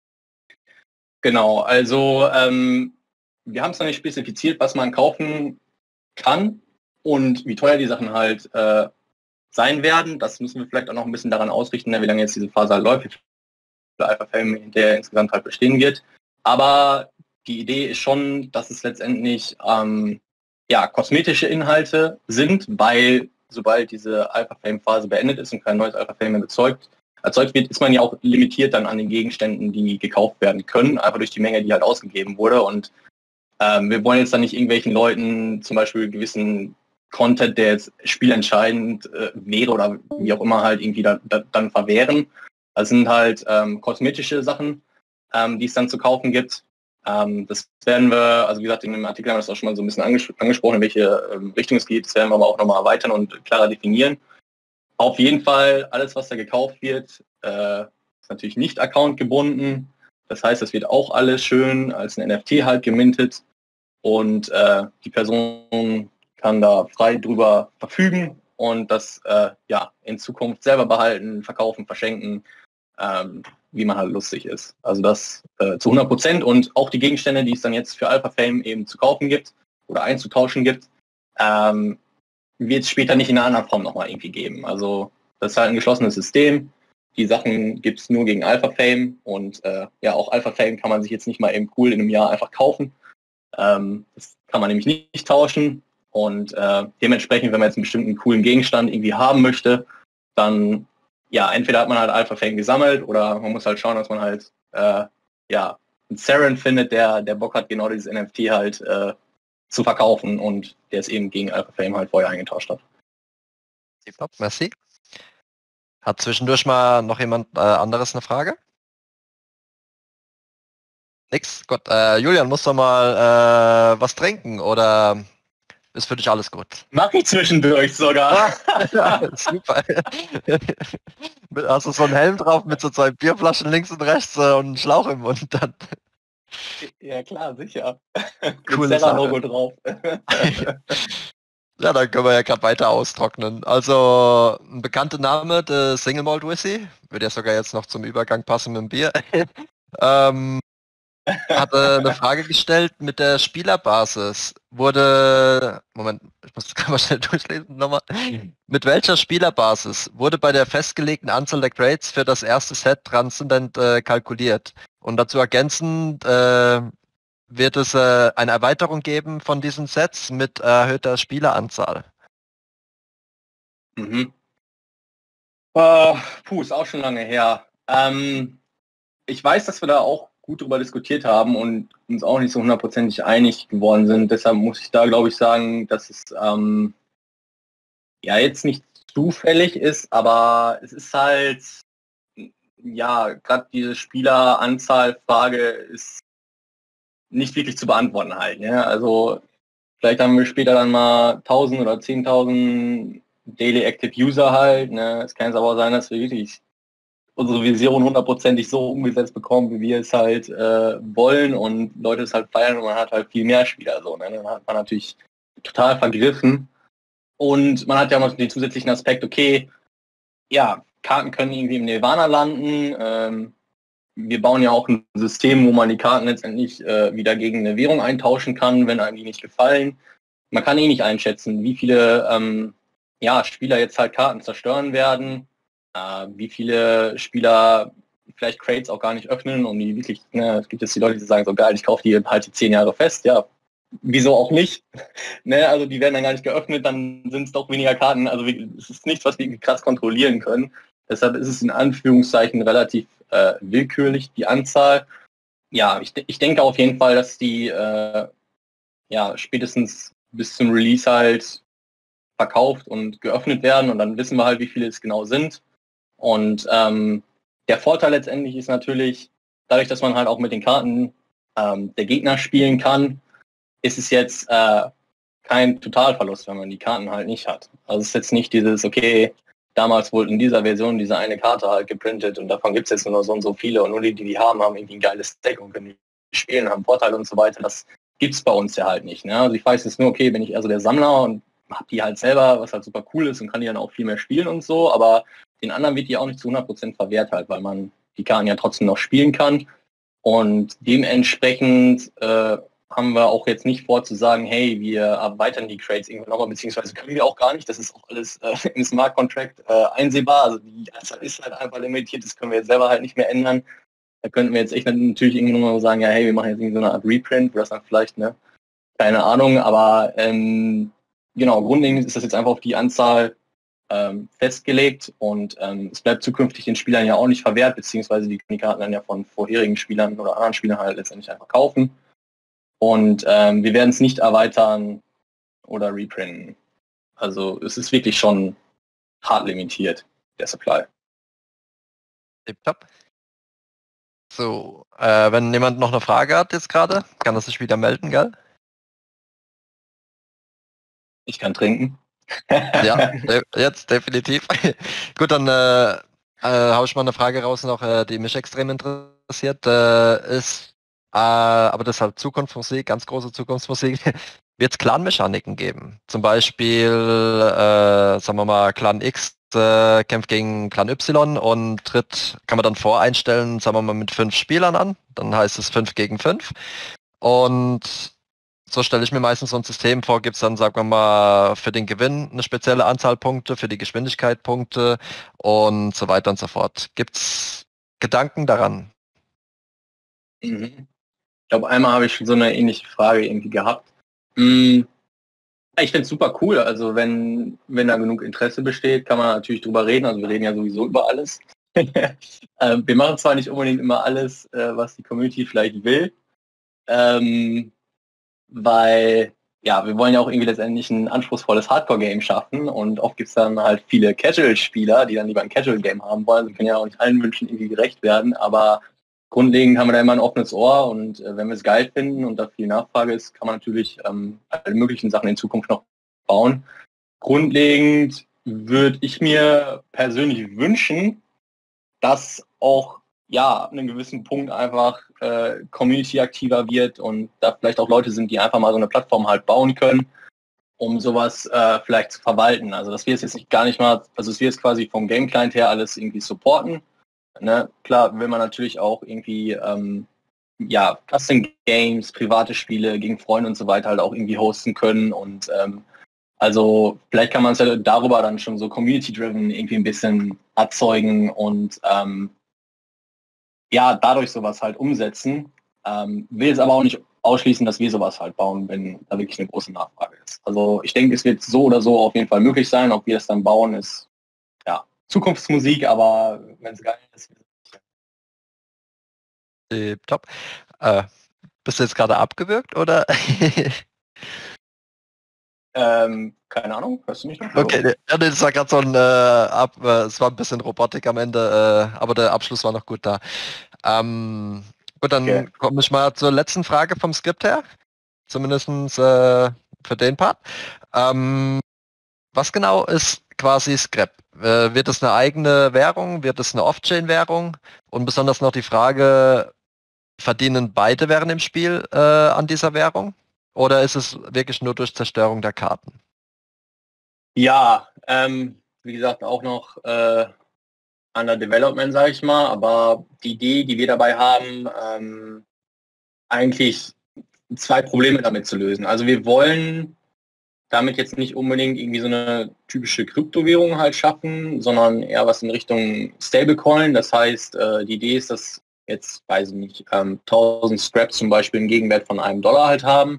C: Genau, also ähm, wir haben es noch nicht spezifiziert, was man kaufen kann und wie teuer die Sachen halt äh, sein werden. Das müssen wir vielleicht auch noch ein bisschen daran ausrichten, wie lange jetzt diese Phase halt läuft, wie viel Alpha Fame hinterher insgesamt halt bestehen wird. Aber die Idee ist schon, dass es letztendlich ähm, ja, kosmetische Inhalte sind, weil sobald diese Alpha Fame Phase beendet ist und kein neues Alpha Fame mehr erzeugt, erzeugt wird, ist man ja auch limitiert dann an den Gegenständen, die gekauft werden können, einfach durch die Menge, die halt ausgegeben wurde. Und ähm, wir wollen jetzt dann nicht irgendwelchen Leuten zum Beispiel gewissen Content, der jetzt spielentscheidend äh, wäre oder wie auch immer halt irgendwie da, da, dann verwehren. Das sind halt ähm, kosmetische Sachen, ähm, die es dann zu kaufen gibt. Ähm, das werden wir, also wie gesagt, in dem Artikel haben wir das auch schon mal so ein bisschen anges angesprochen, in welche ähm, Richtung es geht. Das werden wir aber auch nochmal erweitern und klarer definieren. Auf jeden Fall, alles, was da gekauft wird, äh, ist natürlich nicht accountgebunden. Das heißt, es wird auch alles schön als ein N F T halt gemintet und äh, die Person kann da frei drüber verfügen und das äh, ja in Zukunft selber behalten, verkaufen, verschenken, ähm, wie man halt lustig ist. Also das äh, zu hundert Prozent und auch die Gegenstände, die es dann jetzt für Alpha Fame eben zu kaufen gibt oder einzutauschen gibt, ähm, wird es später nicht in einer anderen Form nochmal irgendwie geben. Also das ist halt ein geschlossenes System. Die Sachen gibt es nur gegen Alpha Fame und äh, ja, auch Alpha Fame kann man sich jetzt nicht mal eben cool in einem Jahr einfach kaufen. Ähm, das kann man nämlich nicht, nicht tauschen und äh, dementsprechend, wenn man jetzt einen bestimmten coolen Gegenstand irgendwie haben möchte, dann ja, entweder hat man halt Alpha Fame gesammelt oder man muss halt schauen, dass man halt äh, ja, einen Saren findet, der, der Bock hat, genau dieses N F T halt äh, zu verkaufen und der es eben gegen Alpha Fame halt vorher eingetauscht hat.
B: Merci. Hat zwischendurch mal noch jemand äh, anderes eine Frage? Nix? Gut. Äh, Julian, musst du mal äh, was trinken oder ist für dich alles gut?
C: Mach ich zwischendurch sogar.
B: Ja, super. Hast du so einen Helm drauf mit so zwei Bierflaschen links und rechts äh, und einen Schlauch im Mund dann?
C: Ja klar, sicher.
B: Cooles
C: Logo drauf.
B: Ja, dann können wir ja gerade weiter austrocknen. Also ein bekannter Name, der Single Malt Whisky, würde ja sogar jetzt noch zum Übergang passen mit dem Bier. ähm, hatte eine Frage gestellt mit der Spielerbasis. Wurde, Moment, ich muss das gerade mal schnell durchlesen nochmal. Mit welcher Spielerbasis wurde bei der festgelegten Anzahl der Crates für das erste Set Transzendent äh, kalkuliert? Und dazu ergänzend äh, wird es äh, eine Erweiterung geben von diesen Sets mit erhöhter Spieleranzahl.
C: Mhm. Uh, puh, ist auch schon lange her. Ähm, ich weiß, dass wir da auch gut drüber diskutiert haben und uns auch nicht so hundertprozentig einig geworden sind. Deshalb muss ich da, glaube ich, sagen, dass es ähm, ja jetzt nicht zufällig ist, aber es ist halt, ja, gerade diese Spieleranzahlfrage ist nicht wirklich zu beantworten halt. Ne? Also vielleicht haben wir später dann mal tausend oder zehntausend Daily Active User halt. Ne? Es kann jetzt aber auch sein, dass wir wirklich unsere Vision hundertprozentig so umgesetzt bekommen, wie wir es halt äh, wollen und Leute es halt feiern und man hat halt viel mehr Spieler so. Ne? Dann hat man natürlich total vergriffen und man hat ja noch den zusätzlichen Aspekt, okay, ja, Karten können irgendwie im Nirvana landen. Ähm, wir bauen ja auch ein System, wo man die Karten letztendlich äh, wieder gegen eine Währung eintauschen kann, wenn einem die nicht gefallen. man kann eh nicht einschätzen, wie viele ähm, ja, Spieler jetzt halt Karten zerstören werden, äh, wie viele Spieler vielleicht Crates auch gar nicht öffnen und die wirklich, ne, es gibt jetzt die Leute, die sagen so geil, ich kaufe die halt die zehn Jahre fest, ja, wieso auch nicht, ne, also die werden dann gar nicht geöffnet, dann sind es doch weniger Karten, also es ist nichts, was wir krass kontrollieren können, deshalb ist es in Anführungszeichen relativ äh, willkürlich, die Anzahl. Ja, ich, ich denke auf jeden Fall, dass die äh, ja, spätestens bis zum Release halt verkauft und geöffnet werden und dann wissen wir halt, wie viele es genau sind. Und ähm, der Vorteil letztendlich ist natürlich, dadurch, dass man halt auch mit den Karten ähm, der Gegner spielen kann, ist es jetzt äh, kein Totalverlust, wenn man die Karten halt nicht hat. Also es ist jetzt nicht dieses, okay, damals wurde in dieser Version diese eine Karte halt geprintet und davon gibt es jetzt nur so und so viele und nur die, die die haben, haben irgendwie ein geiles Deck und können die spielen, haben Vorteile und so weiter. Das gibt es bei uns ja halt nicht. Ne? Also ich weiß jetzt nur, okay, bin ich also der Sammler und habe die halt selber, was halt super cool ist und kann die dann auch viel mehr spielen und so, aber den anderen wird die auch nicht zu hundert Prozent verwehrt halt, weil man die Karten ja trotzdem noch spielen kann und dementsprechend äh, haben wir auch jetzt nicht vor zu sagen, hey, wir erweitern die Crates irgendwann nochmal, beziehungsweise können wir auch gar nicht, das ist auch alles äh, im Smart Contract äh, einsehbar, also die Anzahl ist halt einfach limitiert, das können wir jetzt selber halt nicht mehr ändern. Da könnten wir jetzt echt natürlich irgendwie nochmal sagen, ja, hey, wir machen jetzt irgendwie so eine Art Reprint, wo das dann vielleicht, ne, keine Ahnung, aber ähm, genau, grundlegend ist das jetzt einfach auf die Anzahl ähm, festgelegt und ähm, es bleibt zukünftig den Spielern ja auch nicht verwehrt, beziehungsweise die können die Karten dann ja von vorherigen Spielern oder anderen Spielern halt letztendlich einfach kaufen. Und ähm, wir werden es nicht erweitern oder reprinten. Also es ist wirklich schon hart limitiert, der Supply.
B: Tipptopp. So, äh, wenn jemand noch eine Frage hat jetzt gerade, kann er sich wieder melden, gell?
C: Ich kann trinken.
B: Ja, de jetzt definitiv. Gut, dann äh, äh, hau ich mal eine Frage raus noch, äh, die mich extrem interessiert. Äh, ist, äh, aber das ist halt Zukunftsmusik, ganz große Zukunftsmusik. Wird es Clan-Mechaniken geben? Zum Beispiel, äh, sagen wir mal, Clan X äh, kämpft gegen Clan Y und tritt, kann man dann voreinstellen, sagen wir mal, mit fünf Spielern an. Dann heißt es fünf gegen fünf. Und so stelle ich mir meistens so ein System vor, gibt es dann, sagen wir mal, für den Gewinn eine spezielle Anzahl Punkte, für die Geschwindigkeit Punkte und so weiter und so fort. Gibt es Gedanken daran?
C: Mhm. Ich glaube, einmal habe ich schon so eine ähnliche Frage irgendwie gehabt. Mhm. Ich finde es super cool. Also wenn, wenn da genug Interesse besteht, kann man natürlich drüber reden. Also wir reden ja sowieso über alles. ähm, wir machen zwar nicht unbedingt immer alles, äh, was die Community vielleicht will. Ähm, weil ja, wir wollen ja auch irgendwie letztendlich ein anspruchsvolles Hardcore-Game schaffen und oft gibt es dann halt viele Casual-Spieler, die dann lieber ein Casual-Game haben wollen. Sie können ja auch nicht allen Wünschen irgendwie gerecht werden, aber grundlegend haben wir da immer ein offenes Ohr und äh, wenn wir es geil finden und da viel Nachfrage ist, kann man natürlich ähm, alle möglichen Sachen in Zukunft noch bauen. Grundlegend würde ich mir persönlich wünschen, dass auch ja, an einem gewissen Punkt einfach äh, Community aktiver wird und da vielleicht auch Leute sind, die einfach mal so eine Plattform halt bauen können, um sowas äh, vielleicht zu verwalten. Also dass wir es jetzt nicht gar nicht mal, also dass wir es quasi vom Game Client her alles irgendwie supporten. Ne? Klar will man natürlich auch irgendwie ähm, ja, Custom Games, private Spiele gegen Freunde und so weiter halt auch irgendwie hosten können und ähm, also vielleicht kann man es ja darüber dann schon so community-driven irgendwie ein bisschen erzeugen und ähm, ja, dadurch sowas halt umsetzen. Ähm, will es aber auch nicht ausschließen, dass wir sowas halt bauen, wenn da wirklich eine große Nachfrage ist. Also ich denke, es wird so oder so auf jeden Fall möglich sein. Ob wir es dann bauen, ist ja Zukunftsmusik, aber wenn es geil ist.
B: Äh, top. Äh, bist du jetzt gerade abgewürgt oder?
C: ähm, keine Ahnung, hörst du mich noch?
B: Okay, ne, ja, nee, das war gerade so ein, äh, ab, äh, es war ein bisschen Robotik am Ende, äh, aber der Abschluss war noch gut da. Ähm, gut, dann
C: Okay.
B: komme ich mal zur letzten Frage vom Skript her, zumindest äh, für den Part. Ähm, was genau ist quasi Scrap? Äh, wird es eine eigene Währung? Wird es eine Off-Chain-Währung? Und besonders noch die Frage, verdienen beide während dem Spiel äh, an dieser Währung? Oder ist es wirklich nur durch Zerstörung der Karten?
C: Ja, ähm, wie gesagt, auch noch äh, under Development, sage ich mal, aber die Idee, die wir dabei haben, ähm, eigentlich zwei Probleme damit zu lösen. Also wir wollen damit jetzt nicht unbedingt irgendwie so eine typische Kryptowährung halt schaffen, sondern eher was in Richtung Stablecoin. Das heißt, äh, die Idee ist, dass jetzt, weiß ich nicht, ähm, tausend Scraps zum Beispiel einen Gegenwert von einem Dollar halt haben.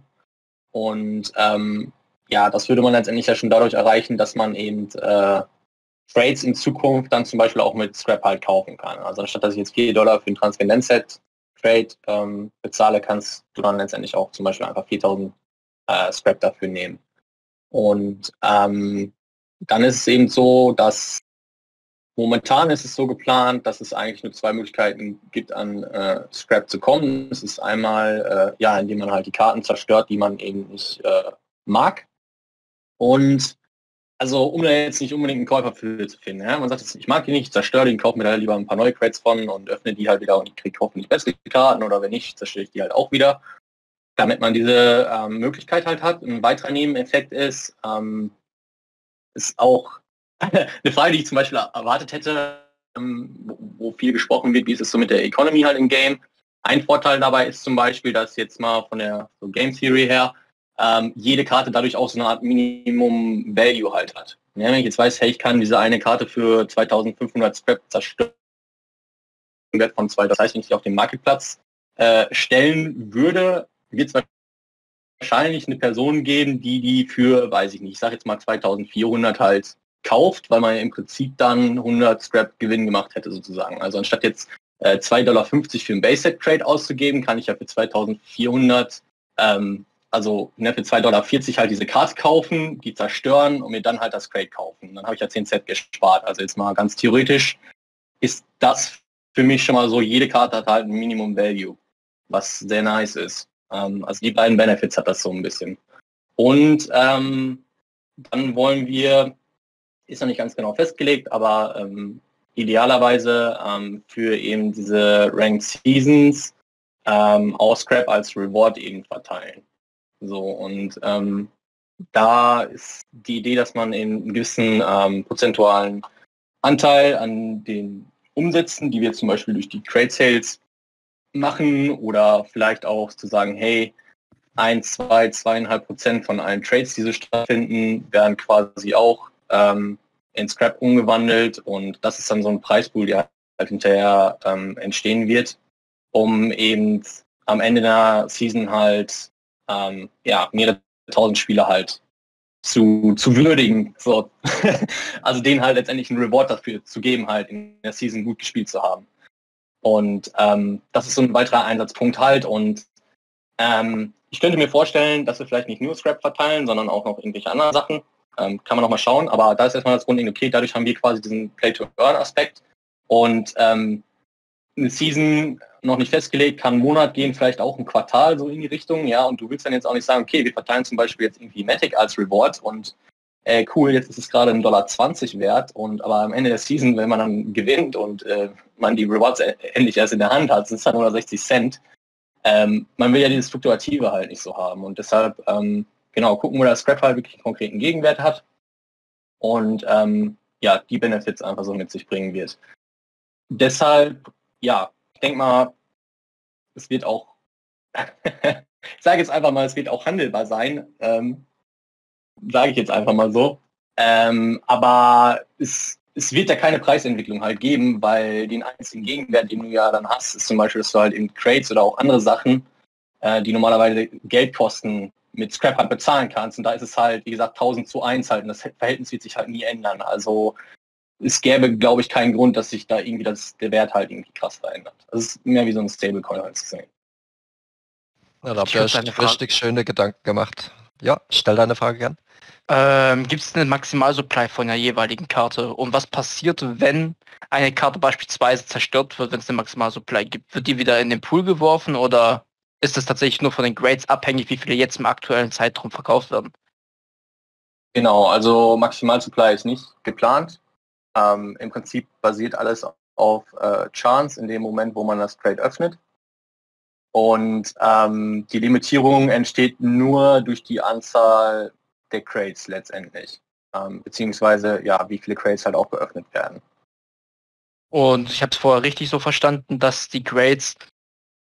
C: Und ähm, ja, das würde man letztendlich ja schon dadurch erreichen, dass man eben äh, Trades in Zukunft dann zum Beispiel auch mit Scrap halt kaufen kann. Also anstatt dass ich jetzt vier Dollar für ein Transcendent-Set Trade ähm, bezahle, kannst du dann letztendlich auch zum Beispiel einfach viertausend äh, Scrap dafür nehmen. Und ähm, dann ist es eben so, dass momentan ist es so geplant, dass es eigentlich nur zwei Möglichkeiten gibt, an äh, Scrap zu kommen. Es ist einmal, äh, ja, indem man halt die Karten zerstört, die man eben nicht äh, mag. Und also um da jetzt nicht unbedingt einen Käufer für zu finden. Ja? Man sagt jetzt, ich mag die nicht, zerstöre die, kaufe mir da lieber ein paar neue Crates von und öffne die halt wieder und ich kriege hoffentlich bessere Karten oder wenn nicht, zerstöre ich die halt auch wieder. Damit man diese ähm, Möglichkeit halt hat. Ein weiterer Nebeneffekt ist, ähm, ist auch eine Frage, die ich zum Beispiel erwartet hätte, ähm, wo, wo viel gesprochen wird, wie ist es so mit der Economy halt im Game. Ein Vorteil dabei ist zum Beispiel, dass jetzt mal von der so Game Theory her ähm, jede Karte dadurch auch so eine Art Minimum Value halt hat. Ja, wenn ich jetzt weiß, hey, ich kann diese eine Karte für zweitausendfünfhundert Scrap zerstören, Wert von zwei, das heißt, wenn ich die auf den Marktplatz äh, stellen würde, wird es wahrscheinlich eine Person geben, die die für, weiß ich nicht, ich sage jetzt mal zweitausendvierhundert halt kauft, weil man im Prinzip dann hundert Scrap Gewinn gemacht hätte sozusagen. Also anstatt jetzt äh, zwei Dollar fünfzig für einen Basic-Trade auszugeben, kann ich ja für zweitausendvierhundert, ähm, also ne, für zwei Dollar vierzig halt diese Karte kaufen, die zerstören und mir dann halt das Crate kaufen. Dann habe ich ja zehn Cent gespart. Also jetzt mal ganz theoretisch ist das für mich schon mal so, jede Karte hat halt ein Minimum Value, was sehr nice ist. Ähm, also die beiden Benefits hat das so ein bisschen. Und ähm, dann wollen wir, ist noch nicht ganz genau festgelegt, aber ähm, idealerweise ähm, für eben diese Ranked Seasons ähm, auch Scrap als Reward eben verteilen. So, und ähm, da ist die Idee, dass man eben einen gewissen ähm, prozentualen Anteil an den Umsätzen, die wir zum Beispiel durch die Crate Sales machen oder vielleicht auch zu sagen, hey, ein, zwei, zweieinhalb Prozent von allen Trades, die so stattfinden, werden quasi auch ähm, in Scrap umgewandelt und das ist dann so ein Preispool, der halt hinterher ähm, entstehen wird, um eben am Ende der Season halt ähm, ja, mehrere tausend Spieler halt zu, zu würdigen. So. Also denen halt letztendlich einen Reward dafür zu geben, halt in der Season gut gespielt zu haben. Und ähm, das ist so ein weiterer Einsatzpunkt halt und ähm, ich könnte mir vorstellen, dass wir vielleicht nicht nur Scrap verteilen, sondern auch noch irgendwelche anderen Sachen. Ähm, kann man noch mal schauen, aber da ist erstmal das Grundding, okay, dadurch haben wir quasi diesen Play-to-Earn-Aspekt und ähm, eine Season noch nicht festgelegt, kann einen Monat gehen, vielleicht auch ein Quartal so in die Richtung, ja, und du willst dann jetzt auch nicht sagen, okay, wir verteilen zum Beispiel jetzt irgendwie Matic als Reward und äh, cool, jetzt ist es gerade ein Dollar zwanzig wert und aber am Ende der Season, wenn man dann gewinnt und äh, man die Rewards endlich erst in der Hand hat, sind es dann nur sechzig Cent. Ähm, man will ja dieses Fluktuative halt nicht so haben und deshalb, ähm, genau, gucken, wo das Scrap halt wirklich einen konkreten Gegenwert hat und ähm, ja, die Benefits einfach so mit sich bringen wird. Deshalb, ja, ich denke mal, es wird auch, ich sage jetzt einfach mal, es wird auch handelbar sein, ähm, sage ich jetzt einfach mal so, ähm, aber es, es wird ja keine Preisentwicklung halt geben, weil den einzigen Gegenwert, den du ja dann hast, ist zum Beispiel, dass du halt in Crates oder auch andere Sachen, äh, die normalerweise Geld kosten, mit Scrap halt bezahlen kannst und da ist es halt, wie gesagt, tausend zu eins halt und das Verhältnis wird sich halt nie ändern, also es gäbe, glaube ich, keinen Grund, dass sich da irgendwie das, der Wert halt irgendwie krass verändert. Das ist mehr wie so ein Stablecoin halt zu sehen.
B: Ja, da habt ihr euch richtig schöne Gedanken gemacht. Ja, stell deine Frage gern.
D: Ähm, Gibt es einen Maximalsupply von der jeweiligen Karte? Und was passiert, wenn eine Karte beispielsweise zerstört wird, wenn es einen Maximalsupply gibt? Wird die wieder in den Pool geworfen oder ist es tatsächlich nur von den Grades abhängig, wie viele jetzt im aktuellen Zeitraum verkauft werden?
C: Genau, also Maximalsupply ist nicht geplant. Ähm, Im Prinzip basiert alles auf äh, Chance in dem Moment, wo man das Crate öffnet. Und ähm, die Limitierung entsteht nur durch die Anzahl der Crates letztendlich. Ähm, beziehungsweise, ja, wie viele Crates halt auch geöffnet werden.
D: Und ich habe es vorher richtig so verstanden, dass die Grades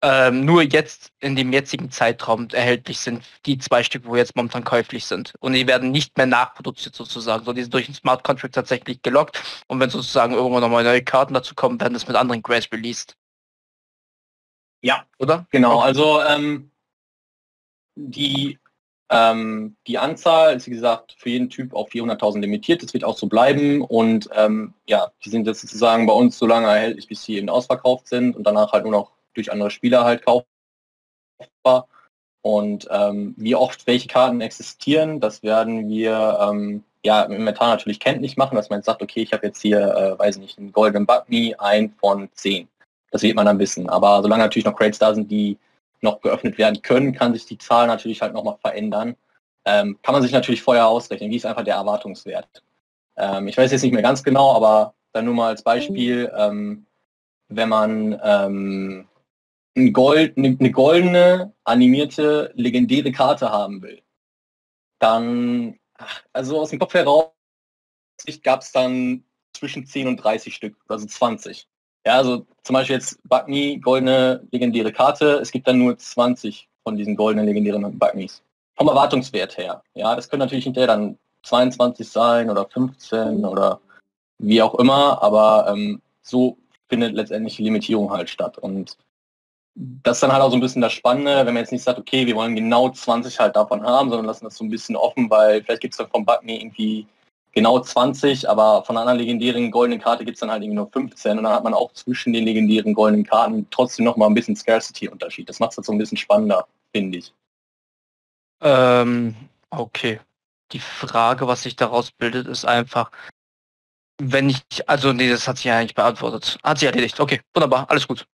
D: ähm, nur jetzt in dem jetzigen Zeitraum erhältlich sind, die zwei Stück, wo jetzt momentan käuflich sind. Und die werden nicht mehr nachproduziert sozusagen. So, die sind durch den Smart Contract tatsächlich gelockt. Und wenn sozusagen irgendwann nochmal neue Karten dazu kommen, werden das mit anderen Grays released.
C: Ja,
D: oder?
C: Genau,
D: Okay.
C: also ähm, die, ähm, die Anzahl ist wie gesagt für jeden Typ auf vierhunderttausend limitiert. Das wird auch so bleiben und ähm, ja, die sind jetzt sozusagen bei uns so lange erhältlich, bis sie eben ausverkauft sind und danach halt nur noch durch andere Spieler halt kaufbar. Und ähm, wie oft welche Karten existieren, das werden wir ähm, ja im Inventar natürlich kenntlich machen, dass man jetzt sagt, okay, ich habe jetzt hier, äh, weiß nicht, einen Golden Bugme, ein von zehn. Das wird man dann wissen. Aber solange natürlich noch Crates da sind, die noch geöffnet werden können, kann sich die Zahl natürlich halt nochmal verändern. Ähm, kann man sich natürlich vorher ausrechnen, wie ist einfach der Erwartungswert. Ähm, ich weiß jetzt nicht mehr ganz genau, aber dann nur mal als Beispiel, ähm, wenn man ähm, ein Gold, eine, eine goldene, animierte, legendäre Karte haben will, dann, also aus dem Kopf heraus, gab es dann zwischen zehn und dreißig Stück, also zwanzig. Ja, also zum Beispiel jetzt Bugme, goldene, legendäre Karte, es gibt dann nur zwanzig von diesen goldenen, legendären Bugmes. Vom Erwartungswert her. Ja, das können natürlich hinterher dann zweiundzwanzig sein oder fünfzehn oder wie auch immer, aber ähm, so findet letztendlich die Limitierung halt statt. Und das ist dann halt auch so ein bisschen das Spannende, wenn man jetzt nicht sagt, okay, wir wollen genau zwanzig halt davon haben, sondern lassen das so ein bisschen offen, weil vielleicht gibt es dann vom Bugme irgendwie genau zwanzig, aber von einer anderen legendären goldenen Karte gibt es dann halt irgendwie nur fünfzehn und dann hat man auch zwischen den legendären goldenen Karten trotzdem nochmal ein bisschen Scarcity-Unterschied. Das macht es halt so ein bisschen spannender, finde ich.
D: Ähm, okay. Die Frage, was sich daraus bildet, ist einfach, wenn ich, also nee, das hat sich ja eigentlich beantwortet. Hat sich erledigt. Okay, wunderbar, alles gut.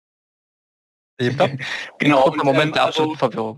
C: Genau.
D: Kurzer
C: Und,
D: Moment
C: ähm,
D: der
C: also,
D: absoluten Verwirrung.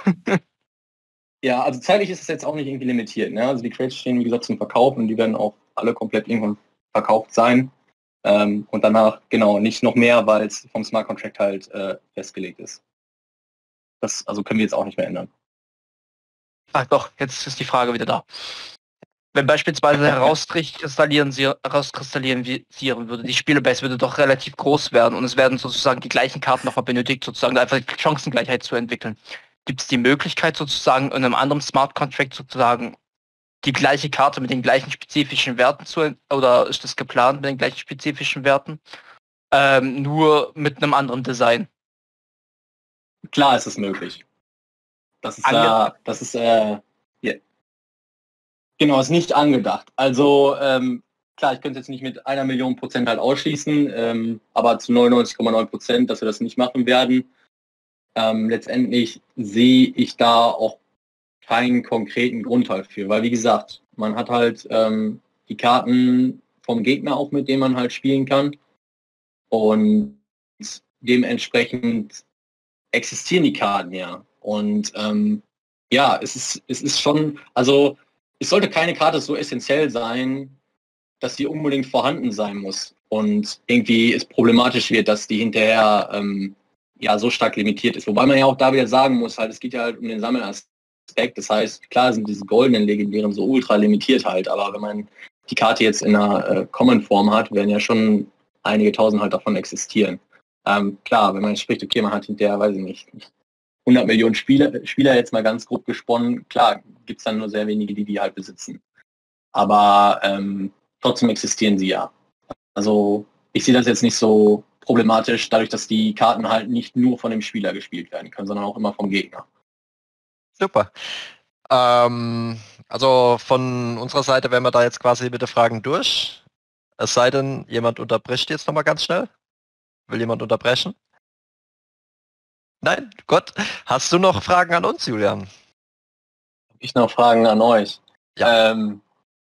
C: Ja, also zeitlich ist es jetzt auch nicht irgendwie limitiert. Ne? Also die Crates stehen, wie gesagt, zum Verkauf und die werden auch alle komplett irgendwann verkauft sein. Ähm, und danach, genau, nicht noch mehr, weil es vom Smart Contract halt äh, festgelegt ist. Das also können wir jetzt auch nicht mehr ändern.
D: Ach doch, jetzt ist die Frage wieder da. Wenn beispielsweise herauskristallisieren herauskristallisieren würde, die Spielebase würde doch relativ groß werden und es werden sozusagen die gleichen Karten nochmal benötigt, sozusagen einfach die Chancengleichheit zu entwickeln. Gibt es die Möglichkeit sozusagen in einem anderen Smart Contract sozusagen die gleiche Karte mit den gleichen spezifischen Werten zu, oder ist das geplant mit den gleichen spezifischen Werten, ähm, nur mit einem anderen Design?
C: Klar ist es möglich. Das ist ja, äh, das ist äh, yeah. Genau, ist nicht angedacht. Also ähm, klar, ich könnte jetzt nicht mit einer Million Prozent halt ausschließen, ähm, aber zu neunundneunzig Komma neun Prozent, dass wir das nicht machen werden. Ähm, letztendlich sehe ich da auch keinen konkreten Grund halt für, weil wie gesagt, man hat halt ähm, die Karten vom Gegner auch, mit denen man halt spielen kann und dementsprechend existieren die Karten ja und ähm, ja, es ist, es ist schon, also es sollte keine Karte so essentiell sein, dass die unbedingt vorhanden sein muss und irgendwie es problematisch wird, dass die hinterher ähm, ja so stark limitiert ist. Wobei man ja auch da wieder sagen muss, halt, es geht ja halt um den Sammelaspekt. Das heißt, klar sind diese goldenen legendären so ultra limitiert halt, aber wenn man die Karte jetzt in einer äh, Common-Form hat, werden ja schon einige tausend halt davon existieren. Ähm, klar, wenn man spricht, okay, man hat hinterher, weiß ich nicht, hundert Millionen Spieler, Spieler jetzt mal ganz grob gesponnen, klar, gibt es dann nur sehr wenige, die die halt besitzen. Aber ähm, trotzdem existieren sie ja. Also ich sehe das jetzt nicht so problematisch, dadurch, dass die Karten halt nicht nur von dem Spieler gespielt werden können, sondern auch immer vom Gegner.
B: Super. Ähm, also von unserer Seite wären wir da jetzt quasi mit den Fragen durch. Es sei denn, jemand unterbricht jetzt nochmal ganz schnell. Will jemand unterbrechen? Nein? Gut. Hast du noch Fragen an uns, Julian?
C: Ich noch Fragen an euch.
B: Ja.
C: Ähm,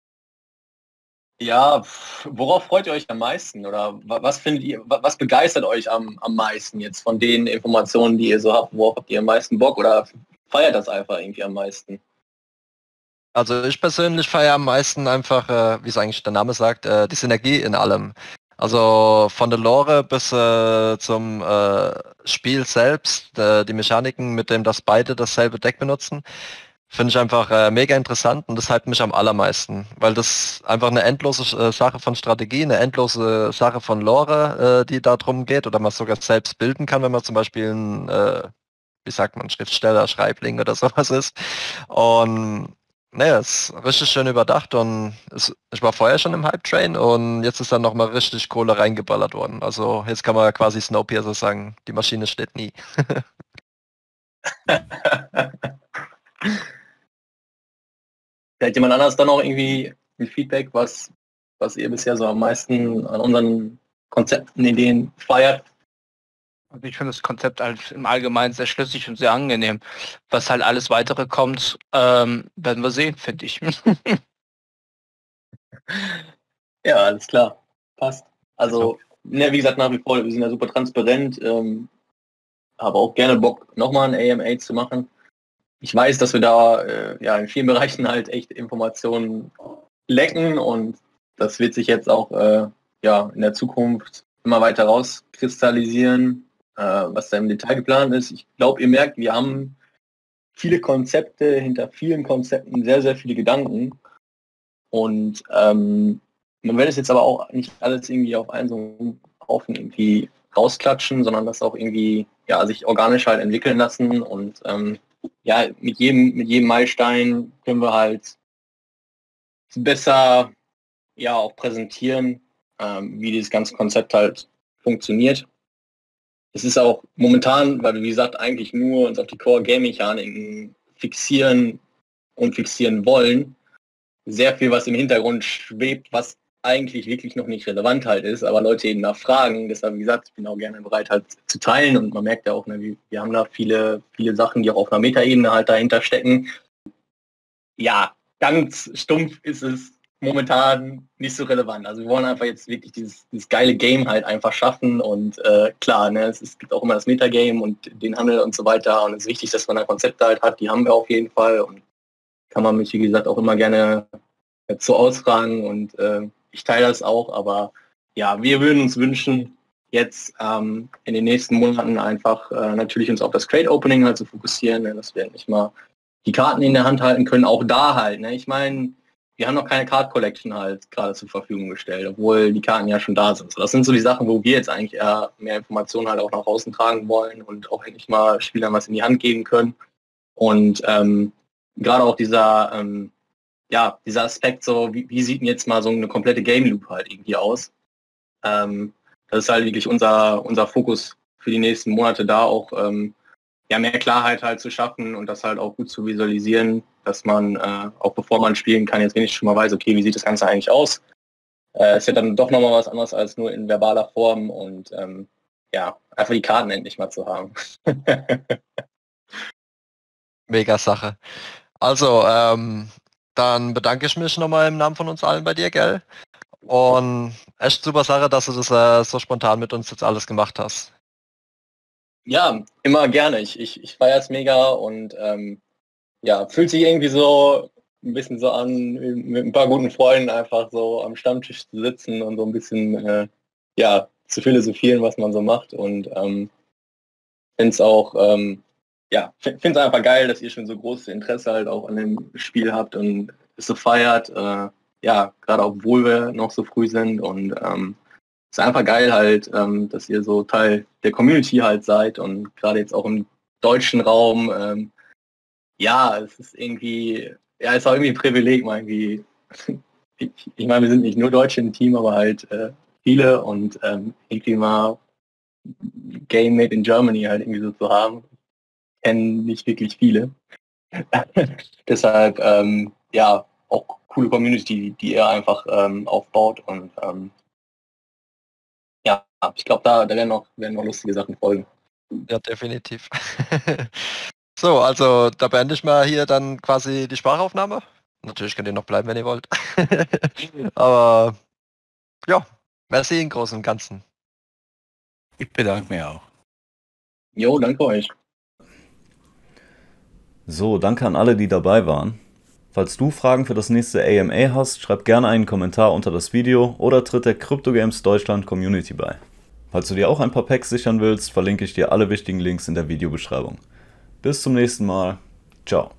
C: ja, worauf freut ihr euch am meisten? Oder was findet ihr, was begeistert euch am, am meisten jetzt von den Informationen, die ihr so habt? Worauf habt ihr am meisten Bock oder feiert das einfach irgendwie am meisten?
B: Also ich persönlich feiere am meisten einfach, äh, wie es eigentlich der Name sagt, äh, die Synergie in allem. Also von der Lore bis äh, zum äh, Spiel selbst, äh, die Mechaniken, mit dem das beide dasselbe Deck benutzen. Finde ich einfach äh, mega interessant und das hypt mich am allermeisten, weil das einfach eine endlose äh, Sache von Strategie, eine endlose Sache von Lore, äh, die da drum geht oder man sogar selbst bilden kann, wenn man zum Beispiel ein, äh, wie sagt man, Schriftsteller, Schreibling oder sowas ist. Und naja, es ist richtig schön überdacht und es, ich war vorher schon im Hype-Train und jetzt ist dann nochmal richtig Kohle reingeballert worden. Also jetzt kann man quasi Snowpiercer sagen, die Maschine steht nie.
C: Hat jemand anders dann auch irgendwie ein Feedback, was, was ihr bisher so am meisten an unseren Konzepten, Ideen feiert?
D: Also ich finde das Konzept halt im Allgemeinen sehr schlüssig und sehr angenehm. Was halt alles weitere kommt, ähm, werden wir sehen, finde ich.
C: Ja, alles klar. Passt. Also, ne, wie gesagt, nach wie vor, wir sind ja super transparent. Ähm, habe auch gerne Bock, nochmal ein A M A zu machen. Ich weiß, dass wir da äh, ja in vielen Bereichen halt echt Informationen lecken und das wird sich jetzt auch äh, ja in der Zukunft immer weiter rauskristallisieren, äh, was da im Detail geplant ist. Ich glaube, ihr merkt, wir haben viele Konzepte, hinter vielen Konzepten sehr, sehr viele Gedanken und ähm, man will es jetzt aber auch nicht alles irgendwie auf einen so einen Haufen irgendwie rausklatschen, sondern das auch irgendwie ja sich organisch halt entwickeln lassen und ähm, ja, mit jedem, mit jedem Meilenstein können wir halt besser ja auch präsentieren, ähm, wie dieses ganze Konzept halt funktioniert. Es ist auch momentan, weil wir wie gesagt eigentlich nur uns auf die Core-Game-Mechaniken fixieren und fixieren wollen, sehr viel, was im Hintergrund schwebt, was eigentlich wirklich noch nicht relevant halt ist, aber Leute eben nachfragen. Deshalb, wie gesagt, ich bin auch gerne bereit halt zu teilen und man merkt ja auch, ne, wir, wir haben da viele, viele Sachen, die auch auf einer Metaebene halt dahinter stecken. Ja, ganz stumpf ist es momentan nicht so relevant. Also wir wollen einfach jetzt wirklich dieses, dieses geile Game halt einfach schaffen und äh, klar, ne, es, es gibt auch immer das Metagame und den Handel und so weiter und es ist wichtig, dass man da Konzepte halt hat, die haben wir auf jeden Fall und kann man mich, wie gesagt, auch immer gerne dazu ausfragen und äh, ich teile das auch, aber ja, wir würden uns wünschen, jetzt ähm, in den nächsten Monaten einfach äh, natürlich uns auf das Crate Opening halt zu fokussieren, ne, dass wir endlich mal die Karten in der Hand halten können, auch da halt. Ne? Ich meine, wir haben noch keine Card Collection halt gerade zur Verfügung gestellt, obwohl die Karten ja schon da sind. So, das sind so die Sachen, wo wir jetzt eigentlich eher mehr Informationen halt auch nach außen tragen wollen und auch endlich mal Spielern was in die Hand geben können. Und ähm, gerade auch dieser ähm, ja, dieser Aspekt so, wie, wie sieht denn jetzt mal so eine komplette Game Loop halt irgendwie aus? Ähm, das ist halt wirklich unser, unser Fokus für die nächsten Monate da, auch ähm, ja, mehr Klarheit halt zu schaffen und das halt auch gut zu visualisieren, dass man, äh, auch bevor man spielen kann, jetzt wenigstens schon mal weiß, okay, wie sieht das Ganze eigentlich aus? Äh, ist ja dann doch nochmal was anderes als nur in verbaler Form und ähm, ja, einfach die Karten endlich mal zu haben.
B: Mega Sache. Also, ähm, dann bedanke ich mich nochmal im Namen von uns allen bei dir, gell? Und echt super Sache, dass du das äh, so spontan mit uns jetzt alles gemacht hast.
C: Ja, immer gerne. Ich, ich, ich feiere es mega und ähm, ja, fühlt sich irgendwie so ein bisschen so an, mit ein paar guten Freunden einfach so am Stammtisch zu sitzen und so ein bisschen äh, ja, zu philosophieren, was man so macht und ähm, finde es auch ähm, ja, finde es einfach geil, dass ihr schon so großes Interesse halt auch an dem Spiel habt und es so feiert. Äh, ja, gerade obwohl wir noch so früh sind und ähm, es ist einfach geil halt, ähm, dass ihr so Teil der Community halt seid und gerade jetzt auch im deutschen Raum, ähm, ja, es ist irgendwie, ja, es ist auch irgendwie ein Privileg, mal irgendwie, ich, ich meine, wir sind nicht nur Deutsche im Team, aber halt äh, viele und ähm, irgendwie mal Game Made in Germany halt irgendwie so zu haben. Kennen nicht wirklich viele. Deshalb, ähm, ja, auch coole Community, die ihr einfach ähm, aufbaut und ähm, ja, ich glaube, da, da werden, noch, werden noch lustige Sachen folgen.
B: Ja, definitiv. So, also da beende ich mal hier dann quasi die Sprachaufnahme. Natürlich könnt ihr noch bleiben, wenn ihr wollt. Aber ja, merci im Großen und Ganzen.
E: Ich bedanke mich auch.
C: Jo, danke euch.
A: So, danke an alle, die dabei waren. Falls du Fragen für das nächste A M A hast, schreib gerne einen Kommentar unter das Video oder tritt der CryptoGames Deutschland Community bei. Falls du dir auch ein paar Packs sichern willst, verlinke ich dir alle wichtigen Links in der Videobeschreibung. Bis zum nächsten Mal. Ciao.